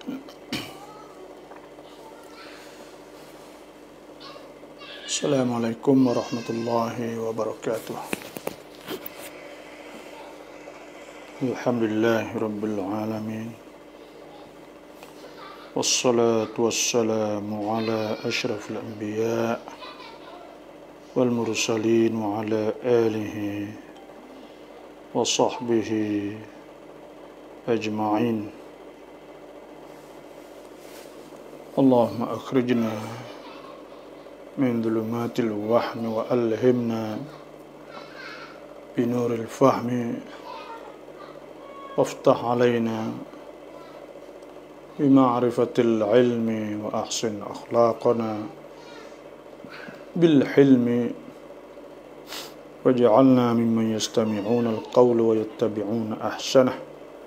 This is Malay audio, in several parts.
Assalamualaikum warahmatullahi wabarakatuh. Alhamdulillahi rabbil alamin. Wassalatu wassalamu ala ashrafil anbiya wal mursalin wa ala alihi wa sahbihi ajma'in. Allahumma akhrijna min dhulumatil wahmi wa alhimna binuril fahmi waftah alaina bima'rifatil ilmi wa ahsin akhlaqana bil hilmi waj'alna mimman yastami'una al-qawla wa yattabi'una ahsanah.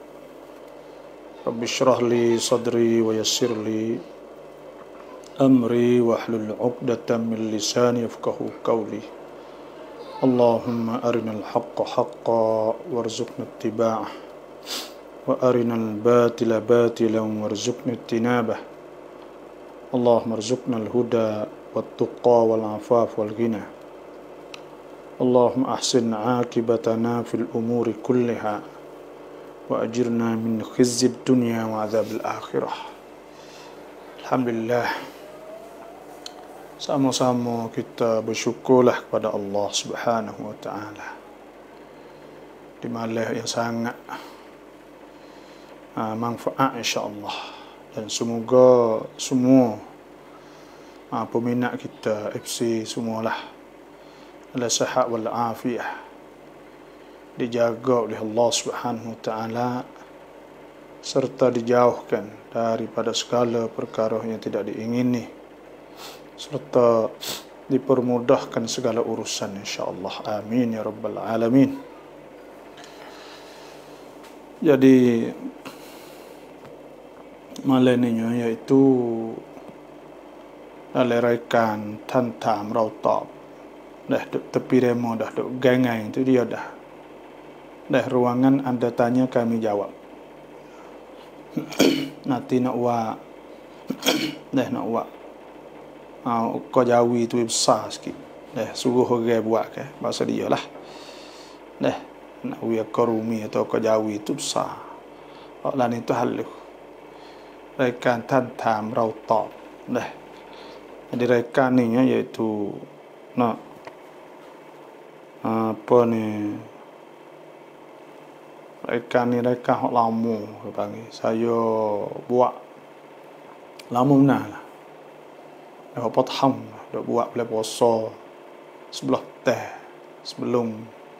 Rabbi shrah li sadri wa yassir li amri wahlul 'uqdatam min lisani yafqahu qawli. Allahumma arinal haqqa haqqan warzuqna ittiba'ah wa arinal batila batilan warzuqna ijtinabah. Allahumma arzuqnal huda wat-tuqa wal 'afaf wal ghina. Allahumma ahsin 'aqibatana fil umuri kulliha wa ajirna min khizyid dunya wa 'adzabil akhirah. Alhamdulillah, sama-sama kita bersyukurlah kepada Allah Subhanahu wa taala di malam yang sangat manfaat insya-Allah, dan semoga semua peminat kita FC semualah ala sihat wal afiah, dijaga oleh Allah Subhanahu wa taala serta dijauhkan daripada segala perkara yang tidak diingini, serta dipermudahkan segala urusan insya-Allah. Amin ya rabbal alamin. Jadi malam ini iaitu alerekan tantam rautab dah tepi demo dah duk gangai itu dia dah ruangan anda tanya kami jawab. Nanti nak wa nak wa kau Jawi tu besar sikit. Suruh orang buat ke bahasa dia lah. Nak wia korumi atau kau Jawi tu besar. Lain itu halus. Rekan tantam rautab. Jadi rekan ni iaitu nak apa ni? Rekan ni rekan hak lama panggil. Saya buat lama benar lah. Apa tahun dah buat boleh puasa sebelah teh sebelum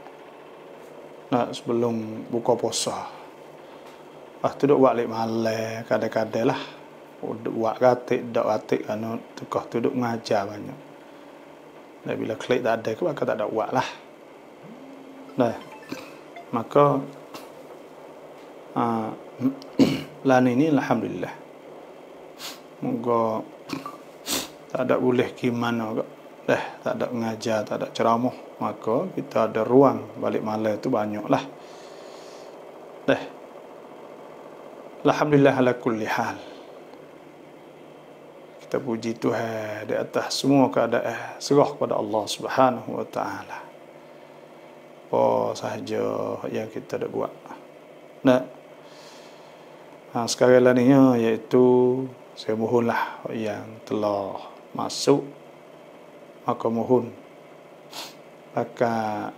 buka puasa. Tu duk buat lek malam kadang-kadang lah. Duk buat gatik kan tukah tu duk ngajar banyak. Dan bila klik tak ada ke maka tak ada buat lah. Maka lan ini alhamdulillah. Moga tak ada boleh gimana kok. Tak ada mengajar, tak ada ceramah, maka kita ada ruang balik malam tu banyaklah. Alhamdulillah ala kulli hal. Kita puji Tuhan di atas semua keadaan, serah kepada Allah Subhanahu wa taala. Apa sahaja yang kita dah buat. Sekarang lah ni iaitu saya mohonlah yang telah masuk, maka mohon pakai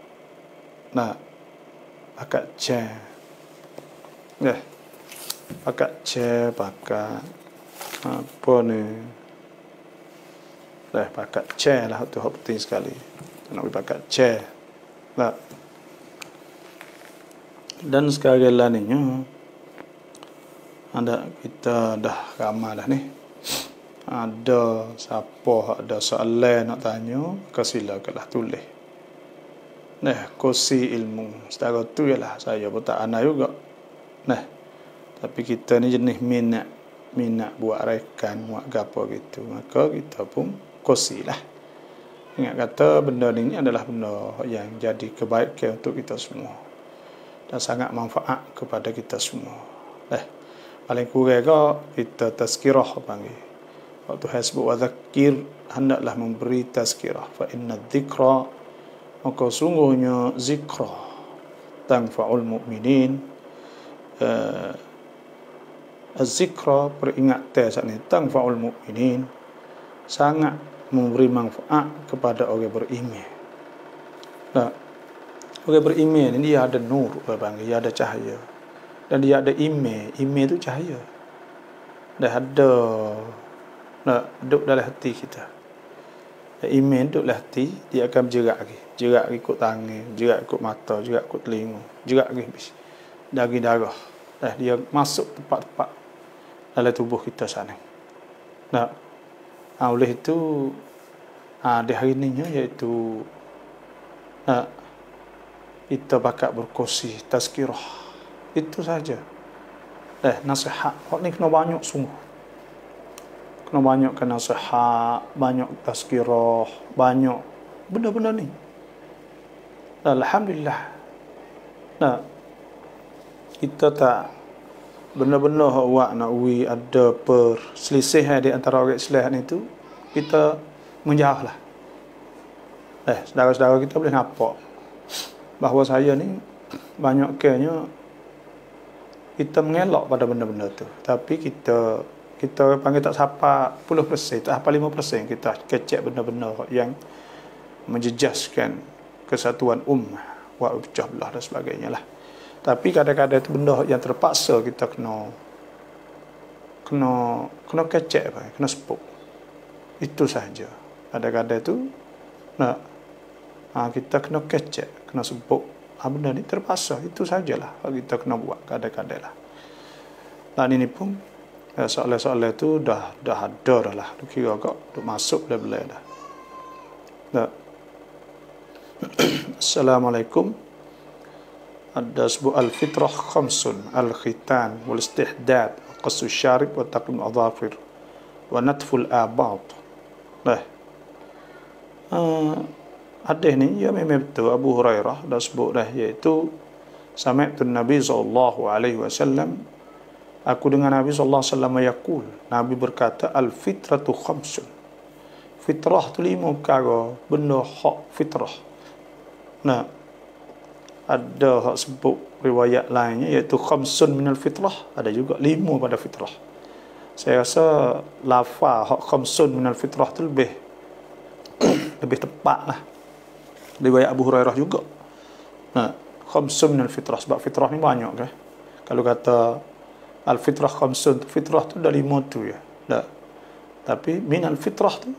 chair, pakai chair, pakai apa ni, pakai chair lah tu penting sekali. Nak pakai chair lah. Dan sekarang lah ni kita dah ramai dah ni. Ada siapa ada soalan nak tanya, silakanlah tulis. Kursi ilmu setara tu ialah saya pun tak anai juga. Tapi kita ni jenis minat buat rekan, buat gapo gitu. Maka kita pun kursi lah. Ingat kata benda ni adalah benda yang jadi kebaikan untuk kita semua dan sangat manfaat kepada kita semua. paling kurang ke kita tazkirah panggil. Waktu hasbu wa dzakir, hendaklah memberi tazkirah. Fa inna dzikra, maka sungguhnya zikra tanfa'ul mu'minin. Az-zikra, peringatan saat ini, tanfa'ul mu'minin, sangat memberi manfaat kepada orang beriman. Nah, orang beriman ini dia ada nur, dia ada cahaya, dan dia ada iman. Iman itu cahaya. Dah ada, nak duduk dalam hati kita. Iman duduk dalam hati, dia akan bergerak lagi. Jerak ikut tangan, jerak ikut mata, jerak ikut telinga, jerak lagi dari darah. Dah dia masuk tempat-tempat dalam tubuh kita sana. Nah, oleh itu di hari ini iaitu kita bakat berkongsi tazkirah. Itu saja. Nasihat. Hak ni kena banyak sungguh. Kena banyak ke nasihat, banyak tazkirah, banyak benda-benda ni. Alhamdulillah. Kita tak benda-benda awak nak ada perselisihan di antara orang Islam itu, kita menjauhlah. Saudara-saudara kita boleh nampak bahawa saya ni banyak kenya kita mengelak pada benda-benda tu, tapi kita panggil tak sampai 10%, tak sampai 5% kita kecek benda-benda yang menjejaskan kesatuan ummah, wa pecah belah dan sebagainya lah. Tapi kadang-kadang itu benda yang terpaksa kita kena kecek, kena sepuk. Itu saja. Kadang-kadang itu kita kena kecek, kena sebut benda ni terpaksa. Itu sajalah kita kena buat kadang-kadang lah. Dan ini pun soalan-soalan itu dah ada dah lah. Kira agak dah masuk dah. Assalamualaikum. Ada sebuah al-fitrah khamsun, al-khitan wal istihdad wa qassu syarib wa taqlim adhafir wa natful abad. Hadis ni ya memang betul. Abu Hurairah dah sebut dah, iaitu sami'tu Nabi sallallahu alaihi wasallam, aku dengar Nabi sallallahu alaihi wasallam yaqul, Nabi berkata, al-fitratu khamsun. Fitrah tu 5 perkara, benda hak fitrah. Ada hak sebut riwayat lainnya iaitu khamsun minal fitrah, ada juga 5 pada fitrah. Saya rasa lafaz hak khamsun minal fitrah tu lebih tepat lah. Riwayat Abu Hurairah juga. Khamsun minal fitrah, sebab fitrah ni banyak kan. Kalau kata al-fitrah khamsun, fitrah tu dah 5 tu ya. Tapi minal fitrah tu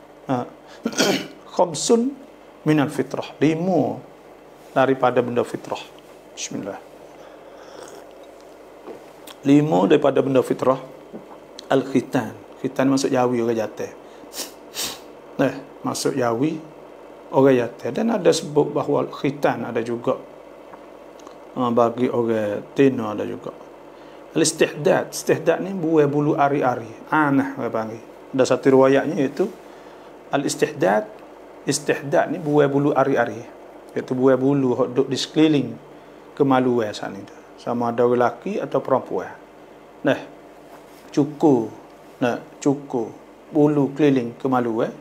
khamsun minal fitrah, 5 daripada benda fitrah. Bismillah. 5 daripada benda fitrah. Al-khitan. Khitan masuk jawi orang jatuh. Masuk jawi orang jatuh. Dan ada sebut bahawa khitan ada juga bagi orang Tino ada juga. Al-istihdad. Istihdad ni buai bulu ari-ari. Anah orang panggil. Ada satu riwayatnya iaitu al-istihdad. Istihdad ni buai bulu ari-ari. Iaitu buai bulu yang duduk di sekeliling kemaluan saat ni. Sama ada lelaki atau perempuan. Cukur. Cukur bulu keliling kemaluan.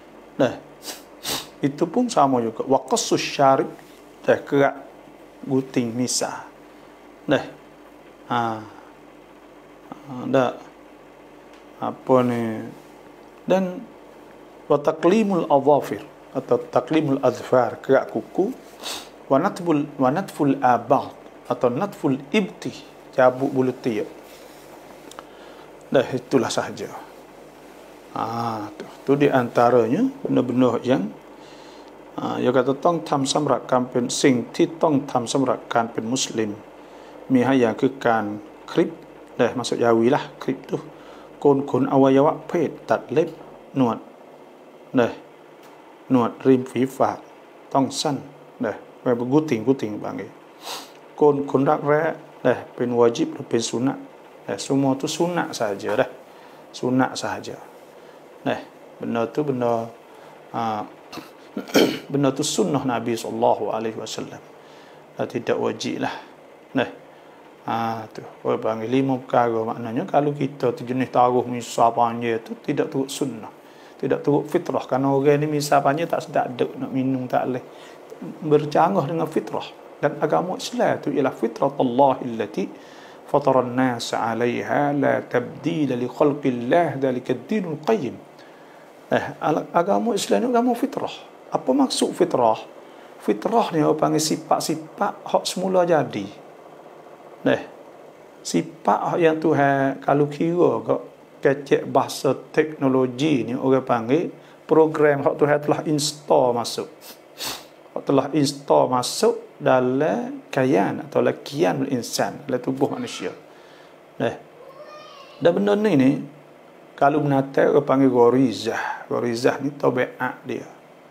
Itu pun sama juga. Wa qassus syarib. Kerak guting misah. Apa ni? Dan wa taqlimul adhafir, atau taqlimul azfar, kerak kuku. Wa natful abad, atau natful ibti, cabut bulu tiap. Itulah sahaja. Tu di antaranya benda-benda yang dia kata tong tham samrak kampen sing ti tong tham samrak kampen muslim mi haya ke kan krip masuk jawi lah krip tu kon awayawak pet tat lep nuat nuat rim phí phạt tong san guting panggil kon rak re pen wajib pen sunat semua tu sunat saja sunat sahaja. Benda tu benda tu sunnah Nabi sallallahu alaihi wasallam. Tidak wajib lah. Tu orang panggil 5 perkara. Maknanya kalau kita tu jenis taruh misal panjang tu tidak turut sunnah, tidak turut fitrah. Kerana orang ni misal panjang tak sedap duk nak minum, tak boleh bercanggah dengan fitrah. Dan agama Islam tu ialah fitrat Allah allati fatara an-nas 'alaiha la tabdila li khalqillah dzalika ad-dinul qayyim. Agama Islam ni agama fitrah. Apa maksud fitrah? Fitrah ni orang panggil sifat-sifat hak semula jadi. Sifat yang Tuhan kalau kira kecek bahasa teknologi ni orang panggil program hak Tuhan telah install masuk. Hak telah install masuk dalam kayan atau lakian insan, dalam tubuh manusia. Dan benda ni kalau binatang orang panggil gharizah. Gharizah ni tabiat dia.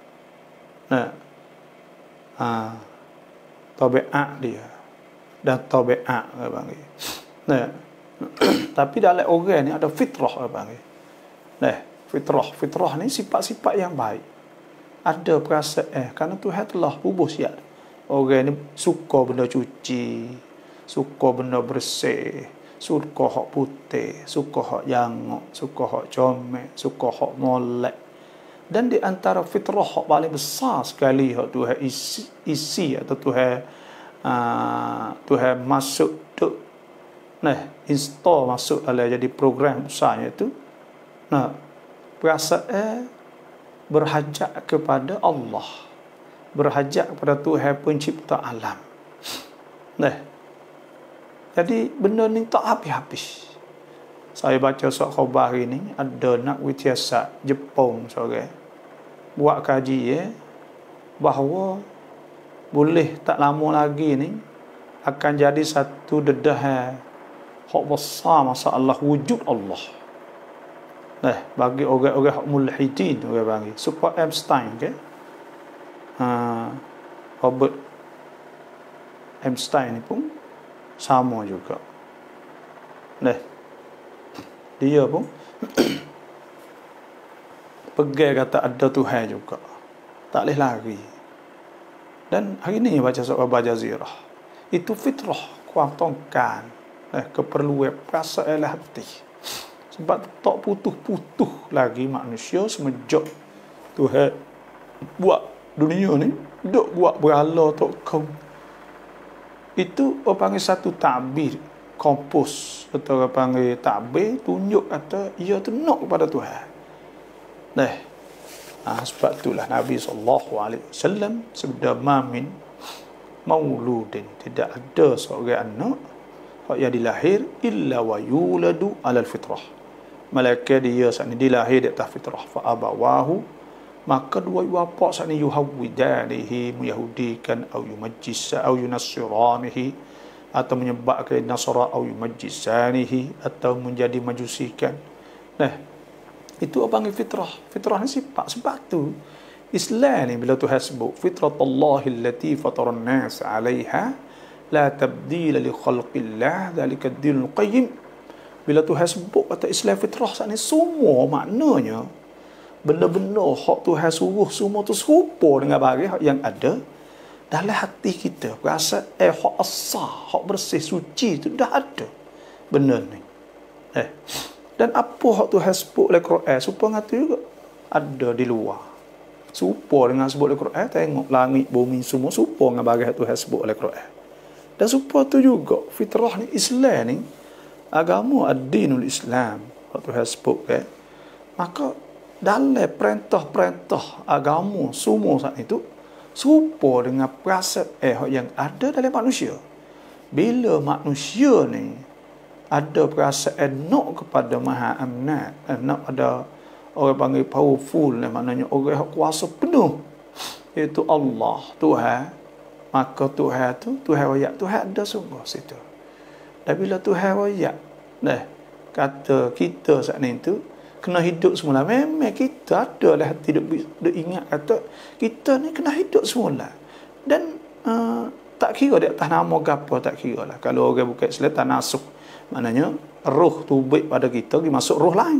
Tabiat dia. Dan tabiat orang panggil. Tapi dalam orang ni ada fitrah orang panggil. Fitrah ni sifat-sifat yang baik. Ada perasaan kerana Tuhan telah bubuh siap. Orang ni suka benda cuci, suka benda bersih, suka hak putih, suka hak jangok, suka hak comel, suka hak molek. Dan di antara fitrah hak paling besar sekali hak Tuhan isi atau Tuhan masuk tu install masuk dalam jadi program besarnya tu perasaan berhajat kepada Allah, berhajat kepada Tuhan pencipta alam. Jadi benda ni tak habis-habis. Saya baca surat khabar hari ni, ada nak wityasat Jepun seorang buat kaji bahawa boleh tak lama lagi ni akan jadi satu dedahan hak besar masalah wujud Allah. Bagi orang-orang hak mulhidin orang panggil Super Einstein Robert Einstein ni pun sama juga. Dia pun pegang kata ada Tuhan juga, tak boleh lari. Dan hari ni baca surat Al-Jazirah, itu fitrah kuantongkan keperluan perasaan hati. Sebab tak putus-putus lagi manusia semenjak Tuhan buat dunia ni, duk buat berhala tok kau. Itu orang panggil satu takbir kompos atau orang panggil takbir tunjuk kata ia tu nak kepada Tuhan. Sebab itulah Nabi SAW sebeda mamin mauludin, tidak ada seorang anak yang dilahir illa wa yuladu alal fitrah, malaikat dia saat ni dilahir di atas fitrah. Fa abawahu, maka dua bapa saat ni yuhawwidanihi, meyahudikan, au yumajjisa au yunassiranihi, atau menyebabkan nasara au yumajjisanihi, atau menjadi majusikan. Itu apa panggil fitrah. Fitrah ni sifat. Sebab tu Islam ni bila Tuhan sebut fitratallahi allati fatara an-nas 'alaiha la tabdila li khalqillah dzalika ad-dinul qayyim. Bila Tuhan sebut kata Islam fitrah saat ni, semua maknanya benda-benda hak Tuhan suruh semua tu serupa dengan barang yang ada dalam hati kita. Perasaan hak asah, hak bersih, suci tu dah ada benda ni. Dan apa hak Tuhan sebut oleh Quran supaya ngatu juga ada di luar. Serupa dengan sebut oleh Quran, tengok langit, bumi semua serupa dengan barang Tuhan sebut oleh Quran. Dan serupa tu juga fitrah ni Islam ni, agama ad-dinul Islam hak Tuhan sebut maka dalam perintah-perintah agama semua saat itu serupa dengan perasaan yang ada dalam manusia. Bila manusia ni ada perasaan nak kepada Maha Amnat, nak ada orang panggil powerful, maknanya orang yang kuasa penuh, iaitu Allah, Tuhan, maka Tuhan tu, Tuhan wayak, Tuhan ada sungguh situ. Dan bila Tuhan wayak, kata kita saat ni tu kena hidup semula. Memang kita ada lah hati duk ingat kata kita ni kena hidup semula. Dan tak kira di atas nama gapo, tak kira lah. Kalau orang bukan Islam tak nasuh, maknanya roh tu baik pada kita, dia masuk roh lain.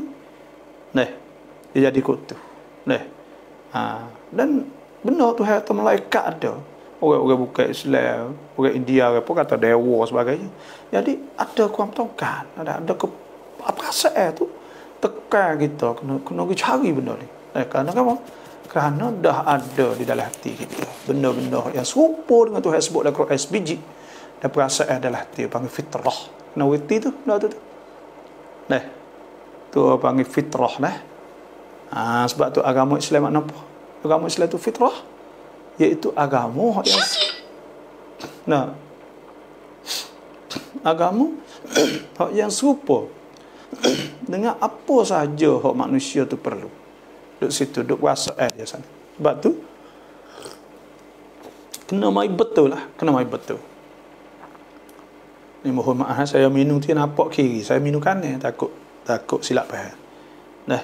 Dia jadi kutu. Dan benar Tuhan atau malaikat ada. Orang-orang bukan Islam, orang India apa kata dewa sebagainya. Jadi ada keamtokan, ada perasaan tu tekan kita kena cari benda ni. Kerana apa? Kerana dah ada di dalam hati kita benda-benda yang serupa dengan Tuhan sebut dalam Quran sebiji dan perasaan dalam hati panggil fitrah. Kena reti tu benda tu. Nah, tu panggil fitrah nah. Sebab tu agama Islam makna apa? Agama Islam tu fitrah, iaitu agama yang agama yang serupa dengan apa sahaja hak manusia tu perlu. Duk situ, duk perasaan dia sana. Sebab tu kena mai betul lah, kena mai betul. Ni mohon maaf saya minum tu nampak kiri, saya minum kanan, takut silap faham. Dah.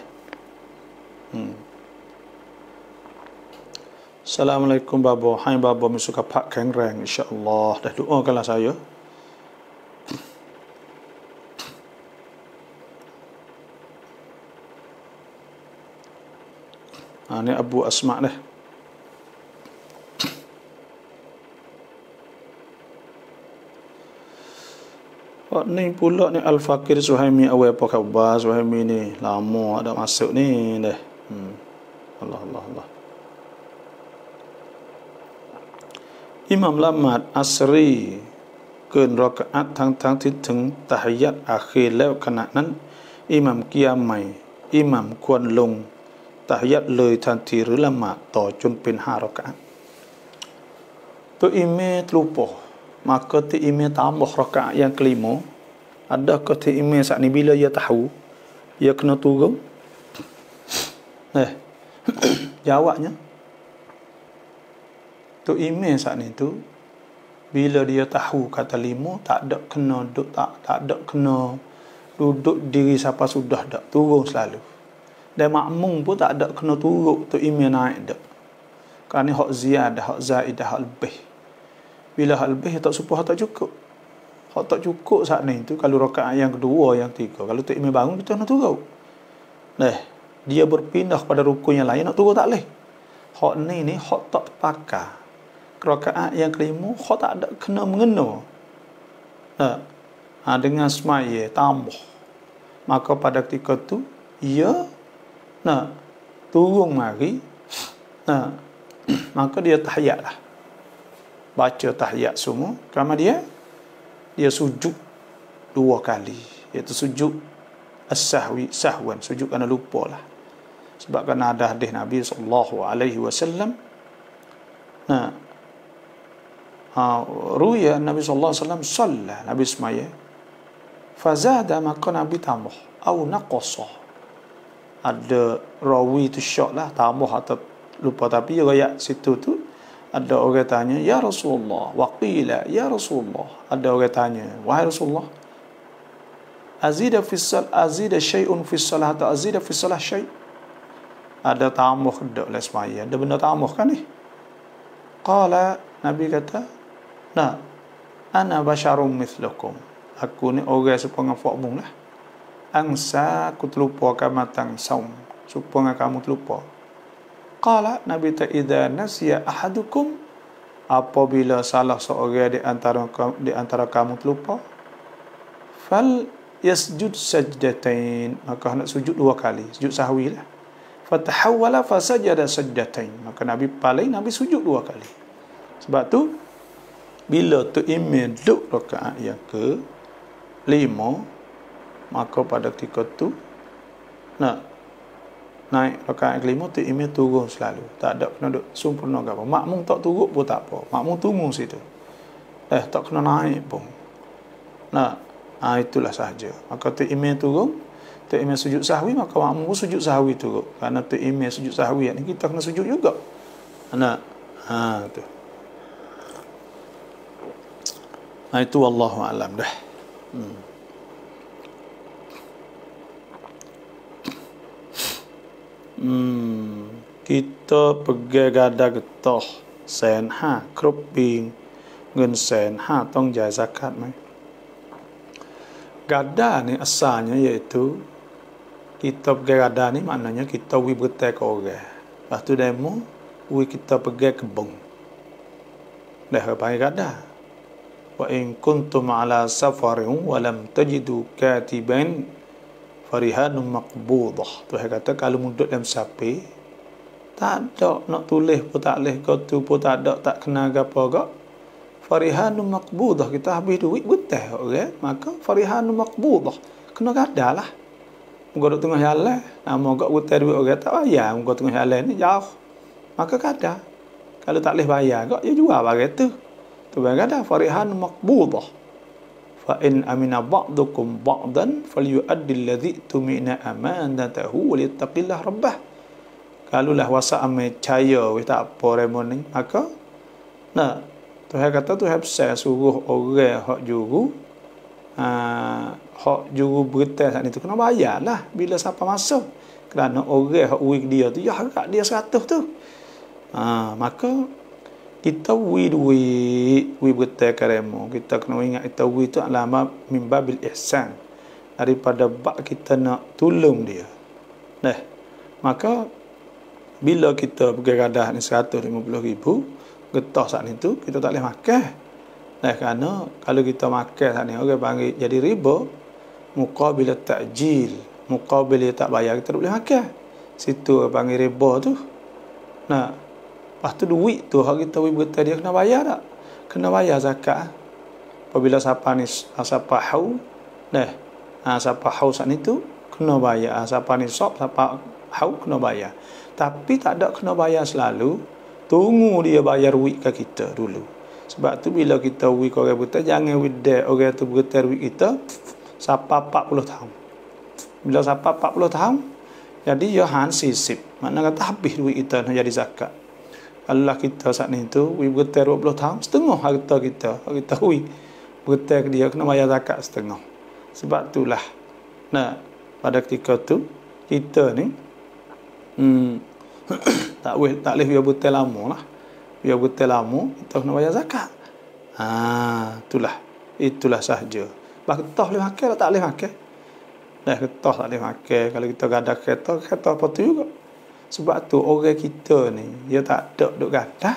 Assalamualaikum Babo. Hai Babo, suka pak keng reng insya-Allah. Dah doakanlah saya. Ni Abu Asma' dah. Ni pula ni Al-Fakir Suhaimi awal apa khabar Suhaimi ni lama ada masuk ni dah. Allah. Imam Lamad Asri keun rakaat tangที่ถึง tahiyat akhir แล้วขณะนั้น Imam กิยามใหม่ Imam ควรลง tahiyat เลยทันทีหรือละหมาดต่อจนเป็น5 rakaat. Tu imam terlupa, maka tu imam tambah rakaat yang kelima. Adakah tu imam saat ni bila ia tahu ia kena turun? Jawabnya tu imam saat ni tu bila dia tahu kata 5 tak ada kena duduk, tak ada kena duduk diri siapa sudah dak, turun selalu. Dan makmum pun tak ada kena turun tu imam naik dak. Kerana hak ziyadah, hak zaidah, hak lebih. Bila hak lebih tak supaya tak cukup. Hak tak cukup saat ni tu kalau rakaat yang kedua, yang tiga, kalau tu imam bangun kita nak turun. Dia berpindah kepada rukun yang lain nak turun tak boleh. Hak ni hak tak terpakai. Rakaat yang kelima hak tak ada kena mengena. Dengan semaya tambah. Maka pada ketika tu ia turun mari. Maka dia tahiyat lah. Baca tahiyat semua. Kerana dia sujud 2 kali. Iaitu sujud sahwan. Sujud kerana lupa lah. Sebab kerana ada hadis Nabi SAW. Ruya Nabi SAW Salah Nabi semaya. Fazada maka Nabi tambah. Au naqasa. Ada rawi tu syak lah. Tambah atau lupa. Tapi riwayat situ tu ada orang tanya, ya Rasulullah, waqila ya Rasulullah. Ada orang tanya, wahai Rasulullah, azida syai'un fi salah atau azida fi salah syai'? Ada tambah ke oleh semaya? Ada benda tambah kan ni? Qala, Nabi kata, ana basyarum mithlukum. Aku ni orang supaya fakmum lah. Angsa aku terlupa kamatang saum. Supaya kamu terlupa. Qala, Nabi ta idza nasiya ahadukum, apabila salah seorang di antara kamu terlupa, fal yasjud sajdatain, maka nak sujud 2 kali, sujud sahwi lah. Fatahawwala fasajada sajdatain, maka Nabi sujud 2 kali. Sebab tu bila tu imam duduk rakaat yang ke 5, maka pada ketika tu naik rakaat kelima tu imam turun selalu. Tak ada kena duduk sempurna ke apa. Makmum tak turun pun tak apa. Makmum tunggu situ. Tak kena naik pun. Itulah sahaja. Maka tu imam turun, tu imam sujud sahwi, maka makmum pun sujud sahwi turun. Kerana tu imam sujud sahwi ni kita kena sujud juga. Tu. Itu wallahu a'lam dah. Kita pergi gada getah 150,000 គ្រប់ពីเงิน150,000 ต้องจ่าย zakat ไหม Gada ni asalnya iaitu kita pergi gada ni maknanya kita pergi bertai ke orang. Lepas tu demo kita pergi kebun. dah panggil kada. Wa in kuntum ala safarin wa lam tajidu katiban farihanun maqbudah. Tuhan kata kalau mudut dalam sapi tak ada nak tulis pun tak leh, tu pun tak ada, tak kena gapo gak. Farihanun maqbudah, kita habis duit betul orang, maka farihanun maqbudah kena kada lah. Muka duk tengah jalan, nama gak betul duit orang tak bayar, muka tengah jalan ni jauh, maka kada. Kalau tak leh bayar gak, ya jual bagai tu. Tu kada farihanun maqbudah. Fa in amina ba'dukum ba'dan falyu'addi alladhi tumina amanatahu wa liyattaqillah rabbah. Kalau lah wasa ame caya weh tak apa remon ni, maka nah Tuhan kata Tuhan besar suruh orang hak juru berita saat itu kena bayar lah bila siapa masuk, kerana orang hak week dia tu ya harga dia 100 tu. Maka kita we berita karemo, kita kena ingat kita we tu adalah min babil ihsan, daripada bab kita nak tolong dia. Nah, maka bila kita pergi gadah ni 150,000 getah saat itu kita tak boleh makan. Nah, kerana kalau kita makan saat ni orang panggil jadi riba, muqabil ta'jil, muqabil tak bayar kita tak boleh makan. Situ orang panggil riba tu. Nah, lepas tu duit tu hak kita berita dia kena bayar tak? Kena bayar zakat. Apabila siapa ni siapa hau, nah, siapa hau saat itu kena bayar. Siapa ni siapa hau kena bayar. Tapi tak ada kena bayar selalu. Tunggu dia bayar wik ke kita dulu. Sebab tu bila kita wik orang berita, jangan wik dia orang tu berita wik kita sampai 40 tahun. Bila sampai 40 tahun, jadi ya han sisip. Makna kata habis duit kita nak jadi zakat. Kalau kita saat ni tu wik berita 20 tahun, setengah harta kita wik berita dia kena bayar zakat setengah. Sebab itulah. Nah, pada ketika tu kita ni tak boleh biar betul lama lah. Biar betul lama kita kena bayar zakat. Itulah sahaja. Bah ketah boleh makan atau tak boleh makan? Dah ketah tak boleh makan. Kalau kita gadah kereta apa tu juga. Sebab tu orang kita ni dia tak ada duk gadah.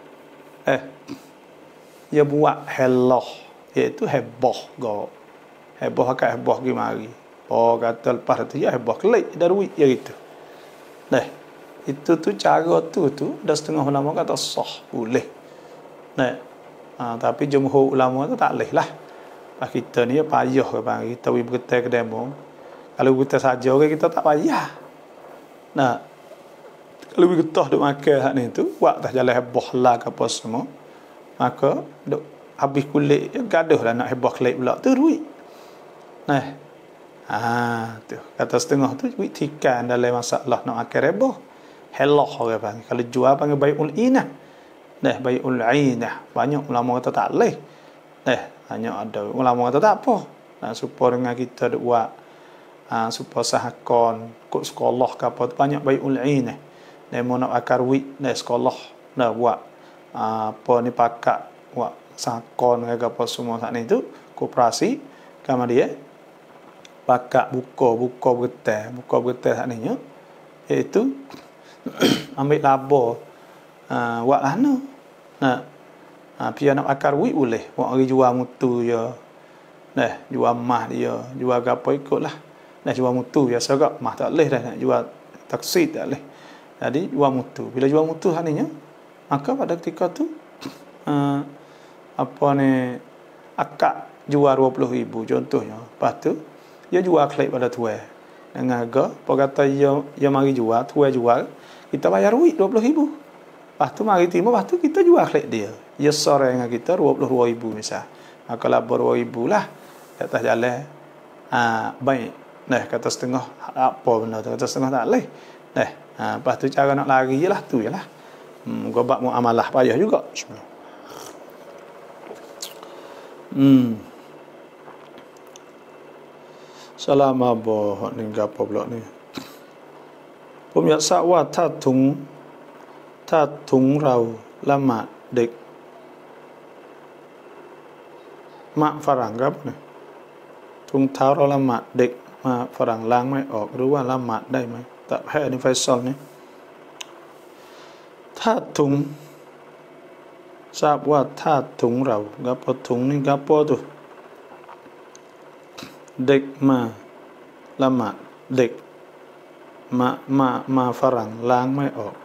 Dia buat helah, iaitu heboh go. Heboh akak heboh pergi mari. Oh kata lepas tu ya heboh kelik dah duit ya gitu. Dah itu tu cara tu dah setengah ulama kata sah boleh. Nah, tapi jumhur ulama tu tak leh lah. Kita ni payah ke bang, kita we berita ke demo. Kalau berita saja orang kita tak payah. Nah, kalau we getah duk makan hak ni tu, buat dah jalan heboh lah ke apa semua. Maka duk habis kulit gaduh lah nak heboh kelik pula tu duit. Nah, tu kata setengah tu duit tikan dalam masalah nak makan heboh. Helah orang panggil. Kalau jual panggil bai'ul inah. Nah, bai'ul inah. Banyak ulama kata tak leh. Nah, hanya ada ulama kata tak apa. Nah, supaya dengan kita buat supaya sahakon kok sekolah ke apa tu banyak bai'ul inah. Nah, mau nak akar wik nah sekolah nah buat apa ni pakak buat sahakon ke apa semua saat ni tu koperasi kama dia pakak buka betul saat ni nya iaitu ambil laba buat lana. Nah, pia nak akar wik boleh. Buat orang jual mutu ya. Nah, jual mah dia, jual gapo ikutlah. Nah, jual mutu biasa gak mah tak leh dah nak jual taksi tak leh. Jadi jual mutu. Bila jual mutu haninya, maka pada ketika tu apa ni akak jual 20,000 contohnya. Lepas tu dia jual kelik pada tuai. Dengan harga apa kata dia mari jual, tuai jual kita bayar duit 20,000. Lepas tu mari terima, lepas tu kita jual klik dia. Dia sore dengan kita 22,000 misal. Maka labor 2,000 lah. Atas jalan. Baik. Nah, kata setengah apa benda tu? Kata setengah tak leh. Nah, lepas tu cara nak lari je lah tu je lah. Gobak muamalah payah juga. Salam apa ni gapo pula ni. ผมอยากทราบว่าถ้าถุงเราละหมาดเด็กมะฝรั่งครับเนี่ยถุงเท้าเราละหมาดเด็กมาฝรั่งล้างไม่ออกหรือว่าละหมาดได้ไหมแต่แพ้ในไฟซอลนี่ถ้าถุงทราบว่าธาตุถุงเราgapoถุงนี่gapo tu เด็กมาละหมาดเด็กมาฝรั่งล้างไม่ออก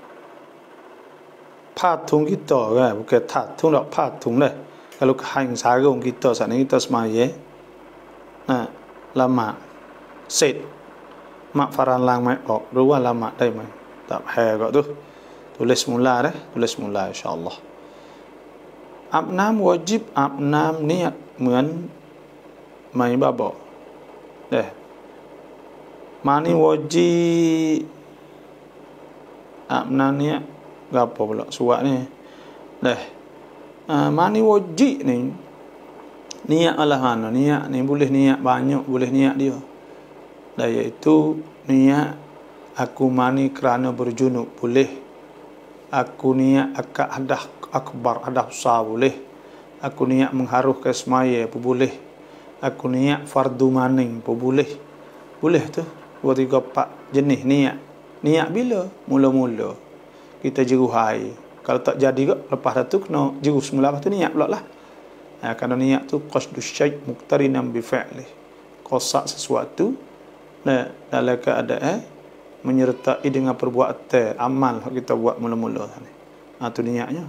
patung kita kan bukan tatung dak patung dah kalau hang sarung kita saat ni kita semaya nah lama เสร็จmak faran lang mai ok รู้ว่าละหมาดได้ไหมtak payah kau tu tulis mula dah tulis mula insyaallah อาบน้ำ wajib อาบน้ำเนี่ยเหมือนไหมบ้าบอกเด้มานี่ wajib อาบน้ำเนี่ยgapo pula surat ni dah mani wajib ni niat Allah mana niat ni boleh niat banyak boleh niat dia dah iaitu niat aku mani kerana berjunub boleh aku niat akad hadah akbar hadah besar boleh aku niat mengharuh ke semaya pun boleh aku niat fardu maning pun boleh tu 2 3 4 jenis niat bila mula-mula kita jeruhai kalau tak jadi ke lepas tu kena jeruh semula lepas tu niat pula lah kerana niat tu qasdus syai' muqtarinan bi fi'li qasad sesuatu dalam keadaan menyertai dengan perbuatan amal yang kita buat mula-mula ni tu niatnya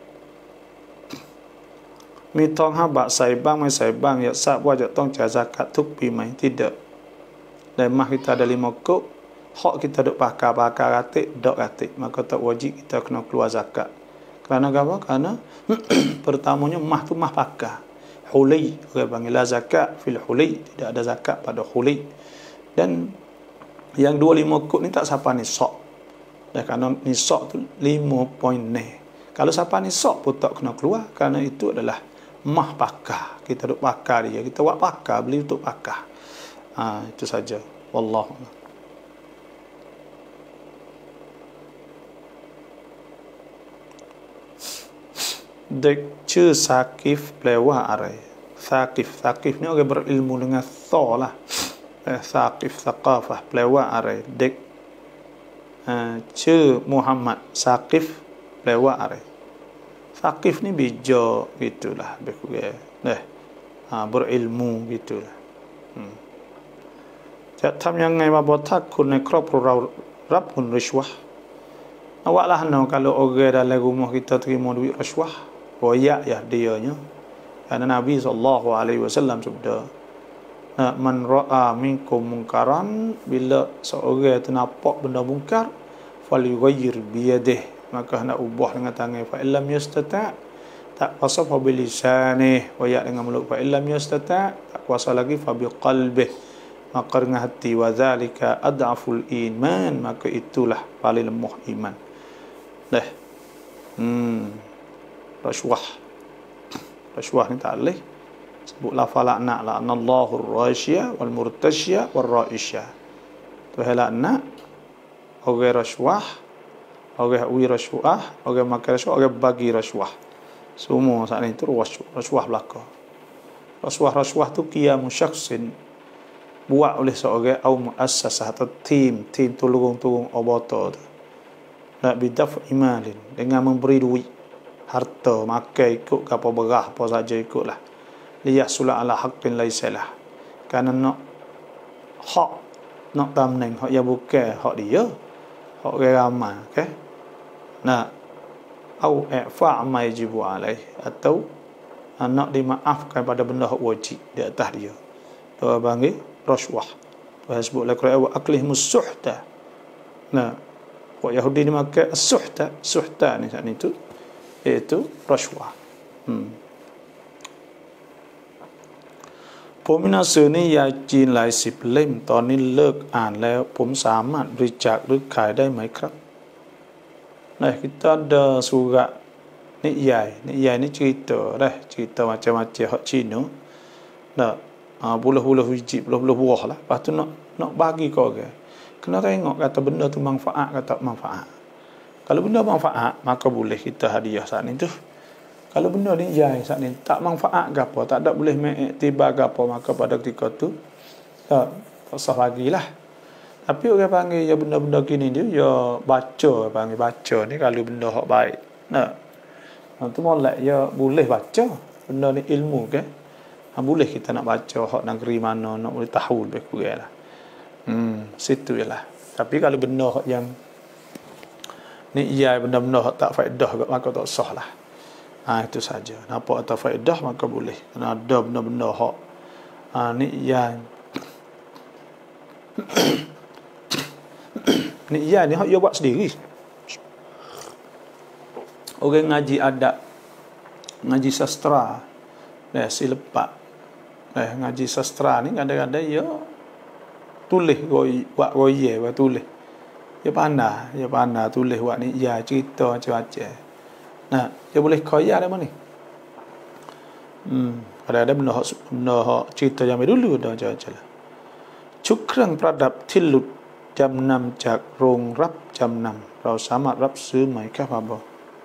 mi tong ha ba sai bang mai sai bang ya sa wa ja tong trả zakat ทุกปีไหม tidak dan mah kita ada 5 kok hak kita duk pakar ratik dok ratik maka tak wajib kita kena keluar zakat kerana apa kerana pertamanya mah tu mah pakar hulai orang panggil la zakat fil hulai tidak ada zakat pada hulai dan yang 25 kok ni tak siapa ni sok dan kerana ni sok tu 5 poin ni kalau siapa ni sok pun tak kena keluar kerana itu adalah mah pakar kita duk pakar dia kita buat pakar beli untuk pakar itu saja wallahuเด็กชื่อซากิฟแปลว่าอะไรซากิฟนี่orang berilmu dengan tha lahซากิฟซากาฟะแปลว่าอะไรเด็กชื่อมุฮัมมัดซากิฟแปลว่าอะไรซากิฟนี่bijak gitulah berilmu gitulah จะทำยังไงมาบอกถ้าคนในครอบครัวเรารับเงินริชวะawaklah no kalau orang dalam rumah kita terima duit rasuah royak ya dianya kerana Nabi SAW sabda man ra'a minkum munkaran bila seorang itu nampak benda mungkar falyughayyir biyadihi maka hendak ubah dengan tangan fa illam yastata' tak kuasa fa bilisanih royak dengan mulut fa illam yastata' tak kuasa lagi fa biqalbihi maka dengan hati wa zalika ad'aful iman maka itulah paling lemah iman dah rasuah ni tak boleh sebut lafaz laknat la'nallahu ar-rashiya wal murtashiya wal ra'isya tu laknat orang rasuah orang ui rasuah orang makan rasuah orang bagi rasuah semua saat ni tu rasuah belaka rasuah tu qiyamu syakhsin buat oleh seorang atau muassasah atau tim tolong abata tu nak bidaf imalin dengan memberi duit harta makan ikut apa berah apa saja ikutlah liyahsula ala haqqin laisalah kerana nak hak nak tamneng hak yang bukan hak dia hak orang ramai okey nak au i'fa' ma yajibu alaih atau nak dimaafkan pada benda hak wajib di atas dia tu panggil rasuah tu sebut dalam Quran wa aklihmus suhta nah orang Yahudi ni makan suhta ni saat itu iaitu rasuahผมหนังสือนิยายจีนหลาย10 เล่มตอนนี้เลิกอ่านแล้วผมสามารถบริจาคหรือขายได้ไหมครับ Nah kita ada surat niyai ni cerita macam-macam hak Cina dah puluh-puluh biji puluh-puluh buah lah lepas tu nak bagi ke orang kena tengok kata benda tu manfaat kata manfaat kalau benda manfaat maka boleh kita hadiah saat ni tu kalau benda ni jai saat ni tak manfaat ke apa tak ada boleh mengiktibar ke apa maka pada ketika tu tak sah bagilah tapi orang panggil ya benda-benda gini dia ya baca panggil baca ni kalau benda hak baik nah Tu molek ya boleh baca. Benda ni ilmu ke. Boleh kita nak baca hak negeri mana, nak boleh tahu lebih kurang lah. Situ jelah. Tapi kalau benda hak yang ni benda-benda hak tak faedah maka tak sah lah. Itu saja. Nampak tak faedah maka boleh. Kerana ada benda-benda hak ni ni hak dia buat sendiri. Orang ngaji adat, ngaji sastra, silepak, ngaji sastra ni kadang-kadang dia tulis buat roye, buat tulis. Dia pandai tulis buat ni cerita macam-macam. Nah, dia boleh kaya dah mana ni. Kadang-kadang benda hak cerita zaman dulu dah macam-macam lah. Cukrang pradap tilut jam 6 จากโรงรับจำนำเราสามารถรับซื้อไหมครับ